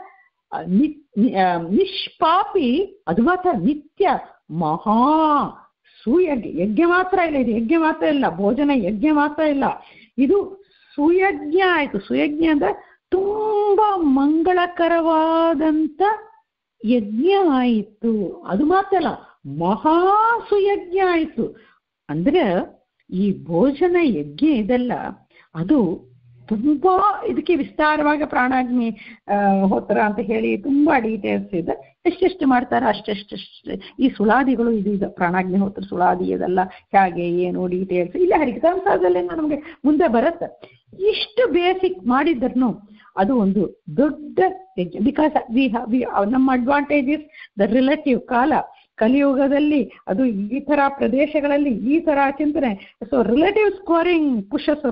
ನಿಷ್ಪಾಪಿ, ಅದು ಮಾತ್ರ ನಿತ್ಯ ಮಹಾ ಸುಯಜ್ಞ. ಯಜ್ಞ ಮಾತ್ರ ಇಲ್ಲ, ಇದು ಯಜ್ಞ ಮಾತ್ರ ಇಲ್ಲ, ಭೋಜನ ಯಜ್ಞ ಮಾತ್ರ ಇಲ್ಲ, ಇದು ಸುಯಜ್ಞ ಆಯ್ತು. ಸುಯಜ್ಞ ಅಂದ್ರೆ ತುಂಬಾ ಮಂಗಳಕರವಾದಂತ ಯಜ್ಞ ಆಯಿತು. ಅದು ಮಾತ್ರ ಅಲ್ಲ, ಮಹಾ ಸುಯಜ್ಞ ಆಯಿತು. ಅಂದ್ರೆ ಈ ಭೋಜನ ಯಜ್ಞ ಇದೆಲ್ಲ ಅದು ತುಂಬಾ, ಇದಕ್ಕೆ ವಿಸ್ತಾರವಾಗಿ ಪ್ರಾಣಾಗ್ನಿ ಹೋತ್ರ ಅಂತ ಹೇಳಿ ತುಂಬಾ ಡೀಟೇಲ್ಸ್ ಇದೆ. ಎಷ್ಟೆಷ್ಟು ಮಾಡ್ತಾರೆ ಅಷ್ಟೆಷ್ಟು. ಈ ಸುಳಾದಿಗಳು ಇದು ಪ್ರಾಣಾಗ್ನಿ ಹೋತ್ರ ಸುಳಾದಿ ಇದೆಲ್ಲ ಹೇಗೆ ಏನು ಡೀಟೇಲ್ಸ್ ಇಲ್ಲ ಹರಿಕಥಾಂಸದಲ್ಲಿ ನಮಗೆ ಮುಂದೆ ಬರುತ್ತೆ. ಇಷ್ಟು ಬೇಸಿಕ್ ಮಾಡಿದ್ರು ಅದು ಒಂದು ದೊಡ್ಡ ಯಜ್ಞ. ಬಿಕಾಸ್ ನಮ್ಮ ಅಡ್ವಾಂಟೇಜ್ ಇಸ್ ದ ರಿಲೇಟಿವ್ ಕಾಲ, ಕಲಿಯುಗದಲ್ಲಿ ಅದು ಈ ತರ ಪ್ರದೇಶಗಳಲ್ಲಿ ಈ ತರ ಚಿಂತನೆ. ಸೊ ರಿಲೇಟಿವ್ ಸ್ಕೋರಿಂಗ್ ಪುಷಸ್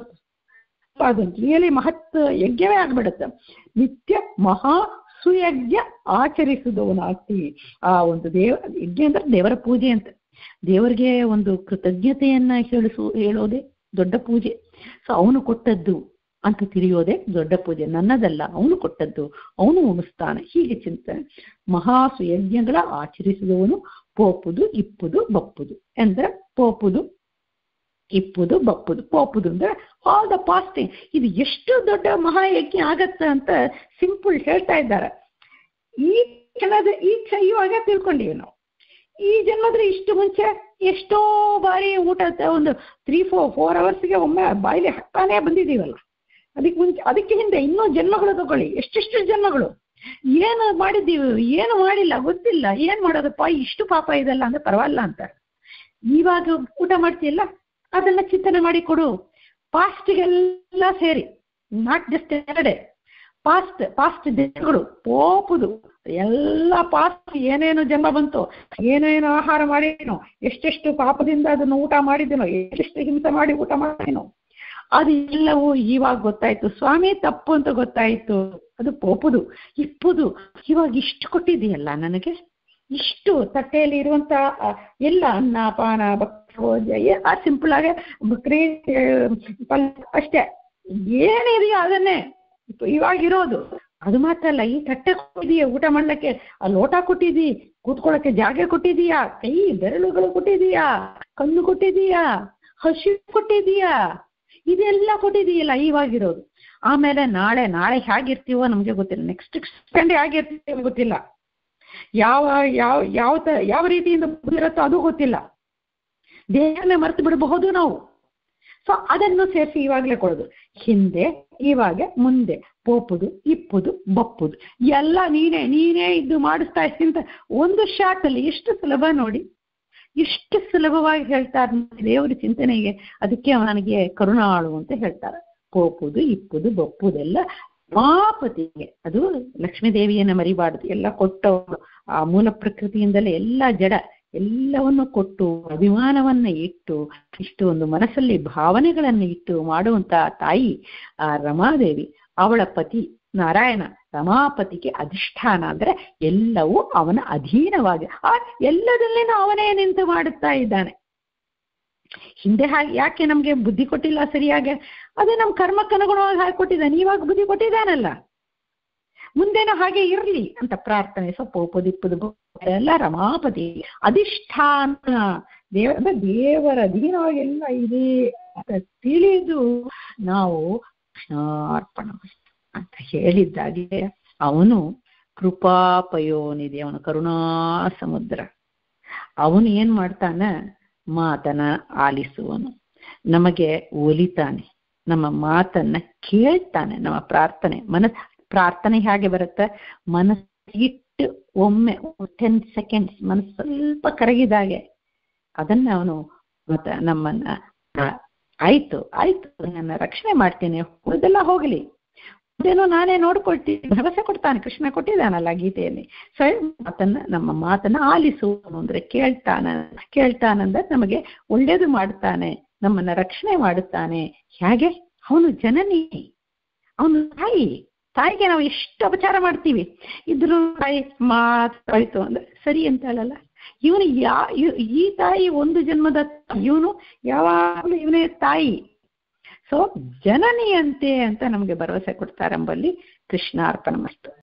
ಅದು ರಿಯಲಿ ಮಹತ್ ಯಜ್ಞವೇ ಆಗ್ಬಿಡುತ್ತೆ. ನಿತ್ಯ ಮಹಾ ಸುಯಜ್ಞ ಆಚರಿಸಿದವನಾಗ್ತಿ. ಆ ಒಂದು ಯಜ್ಞ ಅಂದ್ರೆ ದೇವರ ಪೂಜೆ ಅಂತ. ದೇವರಿಗೆ ಒಂದು ಕೃತಜ್ಞತೆಯನ್ನ ಹೇಳೋದೇ ದೊಡ್ಡ ಪೂಜೆ. ಸೊ ಅವನು ಕೊಟ್ಟದ್ದು ಅಂತ ತಿಳಿಯೋದೇ ದೊಡ್ಡ ಪೂಜೆ. ನನ್ನದಲ್ಲ, ಅವನು ಕೊಟ್ಟದ್ದು, ಅವನು ಉಣಿಸ್ತಾನೆ. ಹೀಗೆ ಚಿಂತನೆ. ಮಹಾ ಸುಯಜ್ಞಗಳ ಆಚರಿಸಿದವನು ಪೋಪುದು ಇಪ್ಪುದು ಬಪ್ಪುದು ಅಂದ್ರೆ ಪೋಪುದು ಇಪ್ಪುದು ಬಪ್ಪುದು. ಪೋಪುದು ಅಂದ್ರೆ ಆಲ್ ದ ಪಾಸ್ಟಿಂಗ್. ಇದು ಎಷ್ಟು ದೊಡ್ಡ ಮಹಾಯಜ್ಞ ಆಗತ್ತ ಅಂತ ಸಿಂಪಲ್ ಹೇಳ್ತಾ ಇದ್ದಾರೆ. ಈ ಇವಾಗ ತಿಳ್ಕೊಂಡಿವಿ ನಾವು. ಈ ಜನ್ಮದ್ರೆ ಇಷ್ಟು ಮುಂಚೆ ಎಷ್ಟೋ ಬಾರಿ ಊಟ ಒಂದು 3-4 ಅವರ್ಸ್ಗೆ ಒಮ್ಮೆ ಬಾಯಿಲಿ ಹಾಕ್ತಾನೆ ಬಂದಿದ್ದೀವಲ್ಲ. ಅದಕ್ಕೆ ಹಿಂದೆ ಇನ್ನೂ ಜನ್ಮಗಳು ತಗೊಳ್ಳಿ, ಎಷ್ಟೆಷ್ಟು ಜನ್ಮಗಳು ಏನು ಮಾಡಿದ್ದೀವಿ, ಏನು ಮಾಡಿಲ್ಲ ಗೊತ್ತಿಲ್ಲ. ಏನ್ ಮಾಡೋದಪ್ಪ, ಇಷ್ಟು ಪಾಪ ಇದೆಲ್ಲ ಅಂದ್ರೆ ಪರವಾಗಿಲ್ಲ ಅಂತ. ಇವಾಗ ಊಟ ಮಾಡ್ತಿಲ್ಲ, ಅದನ್ನ ಚಿಂತನೆ ಮಾಡಿ ಕೊಡು. ಪಾಸ್ಟ್ಗೆಲ್ಲ ಸೇರಿ, ನಾಟ್ ಜಸ್ಟ್ ಎರಡೇ ಪಾಸ್ಟ್ ಜನಗಳು ಪೋಪುದು ಎಲ್ಲ ಪಾಸ್ಟ್ ಏನೇನು ಜನ್ಮ ಬಂತು, ಏನೇನು ಆಹಾರ ಮಾಡಿನೋ, ಎಷ್ಟೆಷ್ಟು ಪಾಪದಿಂದ ಅದನ್ನು ಊಟ ಮಾಡಿದ್ದೀನೋ, ಎಷ್ಟೆಷ್ಟು ಹಿಂಸೆ ಮಾಡಿ ಊಟ ಮಾಡಿನೋ, ಅದು ಎಲ್ಲವೂ ಇವಾಗ ಗೊತ್ತಾಯ್ತು ಸ್ವಾಮಿ, ತಪ್ಪು ಅಂತ ಗೊತ್ತಾಯ್ತು. ಅದು ಪೋಪುದು. ಇಪ್ಪುದು, ಇವಾಗ ಇಷ್ಟು ಕೊಟ್ಟಿದೆಯಲ್ಲ ನನಗೆ, ಇಷ್ಟು ತಟ್ಟೆಯಲ್ಲಿ ಇರುವಂತ ಎಲ್ಲ ಅನ್ನ ಪಾನ ಭಕ್ಷ್ಯ ಸಿಂಪಲ್ ಆಗಿ ಬಕ್ರಿ ಅಷ್ಟೇ ಏನಿದೆಯೋ ಅದನ್ನೇ ಇವಾಗಿರೋದು. ಅದು ಮಾತ್ರ ಅಲ್ಲ, ಈ ತಟ್ಟೆ ಕೊಟ್ಟಿದೀಯ ಊಟ ಮಾಡ್ಲಿಕ್ಕೆ, ಆ ಲೋಟ ಕೊಟ್ಟಿದೀ, ಕೂತ್ಕೊಳ್ಳಕ್ಕೆ ಜಾಗ ಕೊಟ್ಟಿದೀಯಾ, ಕೈ ಬೆರಳುಗಳು ಕೊಟ್ಟಿದೀಯಾ, ಕಣ್ಣು ಕೊಟ್ಟಿದೀಯಾ, ಹಸಿ ಕೊಟ್ಟಿದೀಯಾ, ಇದೆಲ್ಲ ಕೊಟ್ಟಿದೀಯಲ್ಲ ಇವಾಗಿರೋದು. ಆಮೇಲೆ ನಾಳೆ ಹೇಗಿರ್ತೀವೋ ನಮ್ಗೆ ಗೊತ್ತಿಲ್ಲ, ನೆಕ್ಸ್ಟ್ ಸೆಕೆಂಡ್ ಹೇಗಿರ್ತೀವೋ ಗೊತ್ತಿಲ್ಲ, ಯಾವ ರೀತಿಯಿಂದ ಇರುತ್ತೋ ಅದು ಗೊತ್ತಿಲ್ಲ, ದೇಹನೇ ಮರೆತು ಬಿಡಬಹುದು ನಾವು. ಸೊ ಅದನ್ನು ಸೇರಿಸಿ ಇವಾಗಲೇ ಕೊಡೋದು. ಹಿಂದೆ, ಇವಾಗ, ಮುಂದೆ, ಪೋಪುದು ಇಪ್ಪುದು ಬಪ್ಪುದು ಎಲ್ಲ ನೀನೇ ಇದ್ದು ಮಾಡಿಸ್ತಾ ಇರ್ತಿಂತ ಒಂದು ಶಾಟ್ ಅಲ್ಲಿ ಎಷ್ಟು ಸುಲಭ ನೋಡಿ, ಎಷ್ಟು ಸುಲಭವಾಗಿ ಹೇಳ್ತಾರೆ ದೇವರ ಚಿಂತನೆಗೆ. ಅದಕ್ಕೆ ಅವನಿಗೆ ಕರುಣಾಳು ಅಂತ ಹೇಳ್ತಾರೆ. ಪೋಪುದು ಇಪ್ಪುದು ಬಪ್ಪುದೆಲ್ಲ ರಮಾಪತಿಗೆ. ಅದು ಲಕ್ಷ್ಮೀ ದೇವಿಯನ್ನ ಮರಿಬಾರ್ದು. ಎಲ್ಲ ಕೊಟ್ಟವಳು, ಆ ಮೂಲ ಪ್ರಕೃತಿಯಿಂದಲೇ ಎಲ್ಲ ಜಡ ಎಲ್ಲವನ್ನು ಕೊಟ್ಟು ಅಭಿಮಾನವನ್ನ ಇಟ್ಟು ಇಷ್ಟು ಒಂದು ಮನಸ್ಸಲ್ಲಿ ಭಾವನೆಗಳನ್ನು ಇಟ್ಟು ಮಾಡುವಂತ ತಾಯಿ ಆ ರಮಾದೇವಿ. ಅವಳ ಪತಿ ನಾರಾಯಣ ರಮಾಪತಿಗೆ ಅಧಿಷ್ಠಾನ ಅಂದ್ರೆ ಎಲ್ಲವೂ ಅವನ ಅಧೀನವಾಗಿ, ಆ ಎಲ್ಲದಲ್ಲೇನೂ ಅವನೇ ನಿಂತು ಮಾಡುತ್ತಾ ಇದ್ದಾನೆ. ಹಿಂದೆ ಹಾಗೆ ಯಾಕೆ ನಮ್ಗೆ ಬುದ್ಧಿ ಕೊಟ್ಟಿಲ್ಲ ಸರಿಯಾಗಿ? ಅದೇ ನಮ್ಮ ಕರ್ಮಕ್ಕನುಗುಣವಾಗಿ ಹಾಗೆ ಕೊಟ್ಟಿದ್ದಾನೆ. ಇವಾಗ ಬುದ್ಧಿ ಕೊಟ್ಟಿದ್ದಾನಲ್ಲ, ಮುಂದೇನೋ ಹಾಗೆ ಇರ್ಲಿ ಅಂತ ಪ್ರಾರ್ಥನೆ. ಪೋಪುದಿಪ್ಪುದು ಎಲ್ಲ ರಮಾಪತಿ ಅಧಿಷ್ಠಾನ ದೇವರ ಅಧೀನವಾಗಿ ಎಲ್ಲ ಇದೆ ಅಂತ ತಿಳಿದು ನಾವು ಕೃಷ್ಣಾರ್ಪಣ ಅಂತ ಹೇಳಿದ್ದಾಗೆ ಅವನು ಕೃಪಾಪಯೋನಿದೆ, ಅವನು ಕರುಣಾ ಸಮುದ್ರ. ಅವನು ಏನ್ ಮಾಡ್ತಾನ, ಮಾತನ್ನ ಆಲಿಸುವನು, ನಮಗೆ ಒಲಿತಾನೆ, ನಮ್ಮ ಮಾತನ್ನ ಕೇಳ್ತಾನೆ. ನಮ್ಮ ಪ್ರಾರ್ಥನೆ ಹೇಗೆ ಬರುತ್ತೆ, ಮನಸ್ಸಿಟ್ಟು ಒಮ್ಮೆ 10 seconds ಮನಸ್ಸು ಸ್ವಲ್ಪ ಕರಗಿದಾಗೆ ಅದನ್ನ ಅವನು ನಮ್ಮನ್ನ ಆಯ್ತು ನನ್ನ ರಕ್ಷಣೆ ಮಾಡ್ತೇನೆ, ಉಳಿದೆಲ್ಲ ಹೋಗಲಿ, ಅದೇನೋ ನಾನೇ ನೋಡ್ಕೊಳ್ತೀನಿ, ಭರವಸೆ ಕೊಡ್ತಾನೆ. ಕೃಷ್ಣ ಕೊಟ್ಟಿದ್ದಾನಲ್ಲ ಗೀತೆಯಲ್ಲಿ. ನಮ್ಮ ಮಾತನ್ನ ಆಲಿಸುವನು ಅಂದ್ರೆ ಕೇಳ್ತಾನಂದ್ರೆ ನಮಗೆ ಒಳ್ಳೇದು ಮಾಡ್ತಾನೆ, ನಮ್ಮನ್ನ ರಕ್ಷಣೆ ಮಾಡುತ್ತಾನೆ. ಹೇಗೆ? ಅವನು ಜನನಿ, ಅವನು ತಾಯಿ, ತಾಯಿಗೆ ನಾವು ಎಷ್ಟು ಅಪಚಾರ ಮಾಡ್ತೀವಿ, ಇದ್ರು ತಾಯಿ ಮಾತಾಯ್ತು ಅಂದ್ರೆ ಸರಿ ಅಂತ ಹೇಳಲ್ಲ. ಇವನು ಈ ತಾಯಿ ಒಂದು ಜನ್ಮದ, ಇವನು ಯಾವಾಗಲೂ ಇವನೇ ತಾಯಿ. ಸೊ ಜನನಿಯಂತೆ ಅಂತ ನಮ್ಗೆ ಭರವಸೆ ಕೊಡ್ತಾರೆ ಎಂಬಲ್ಲಿ. ಕೃಷ್ಣ ಅರ್ಪಣಮಸ್ತು.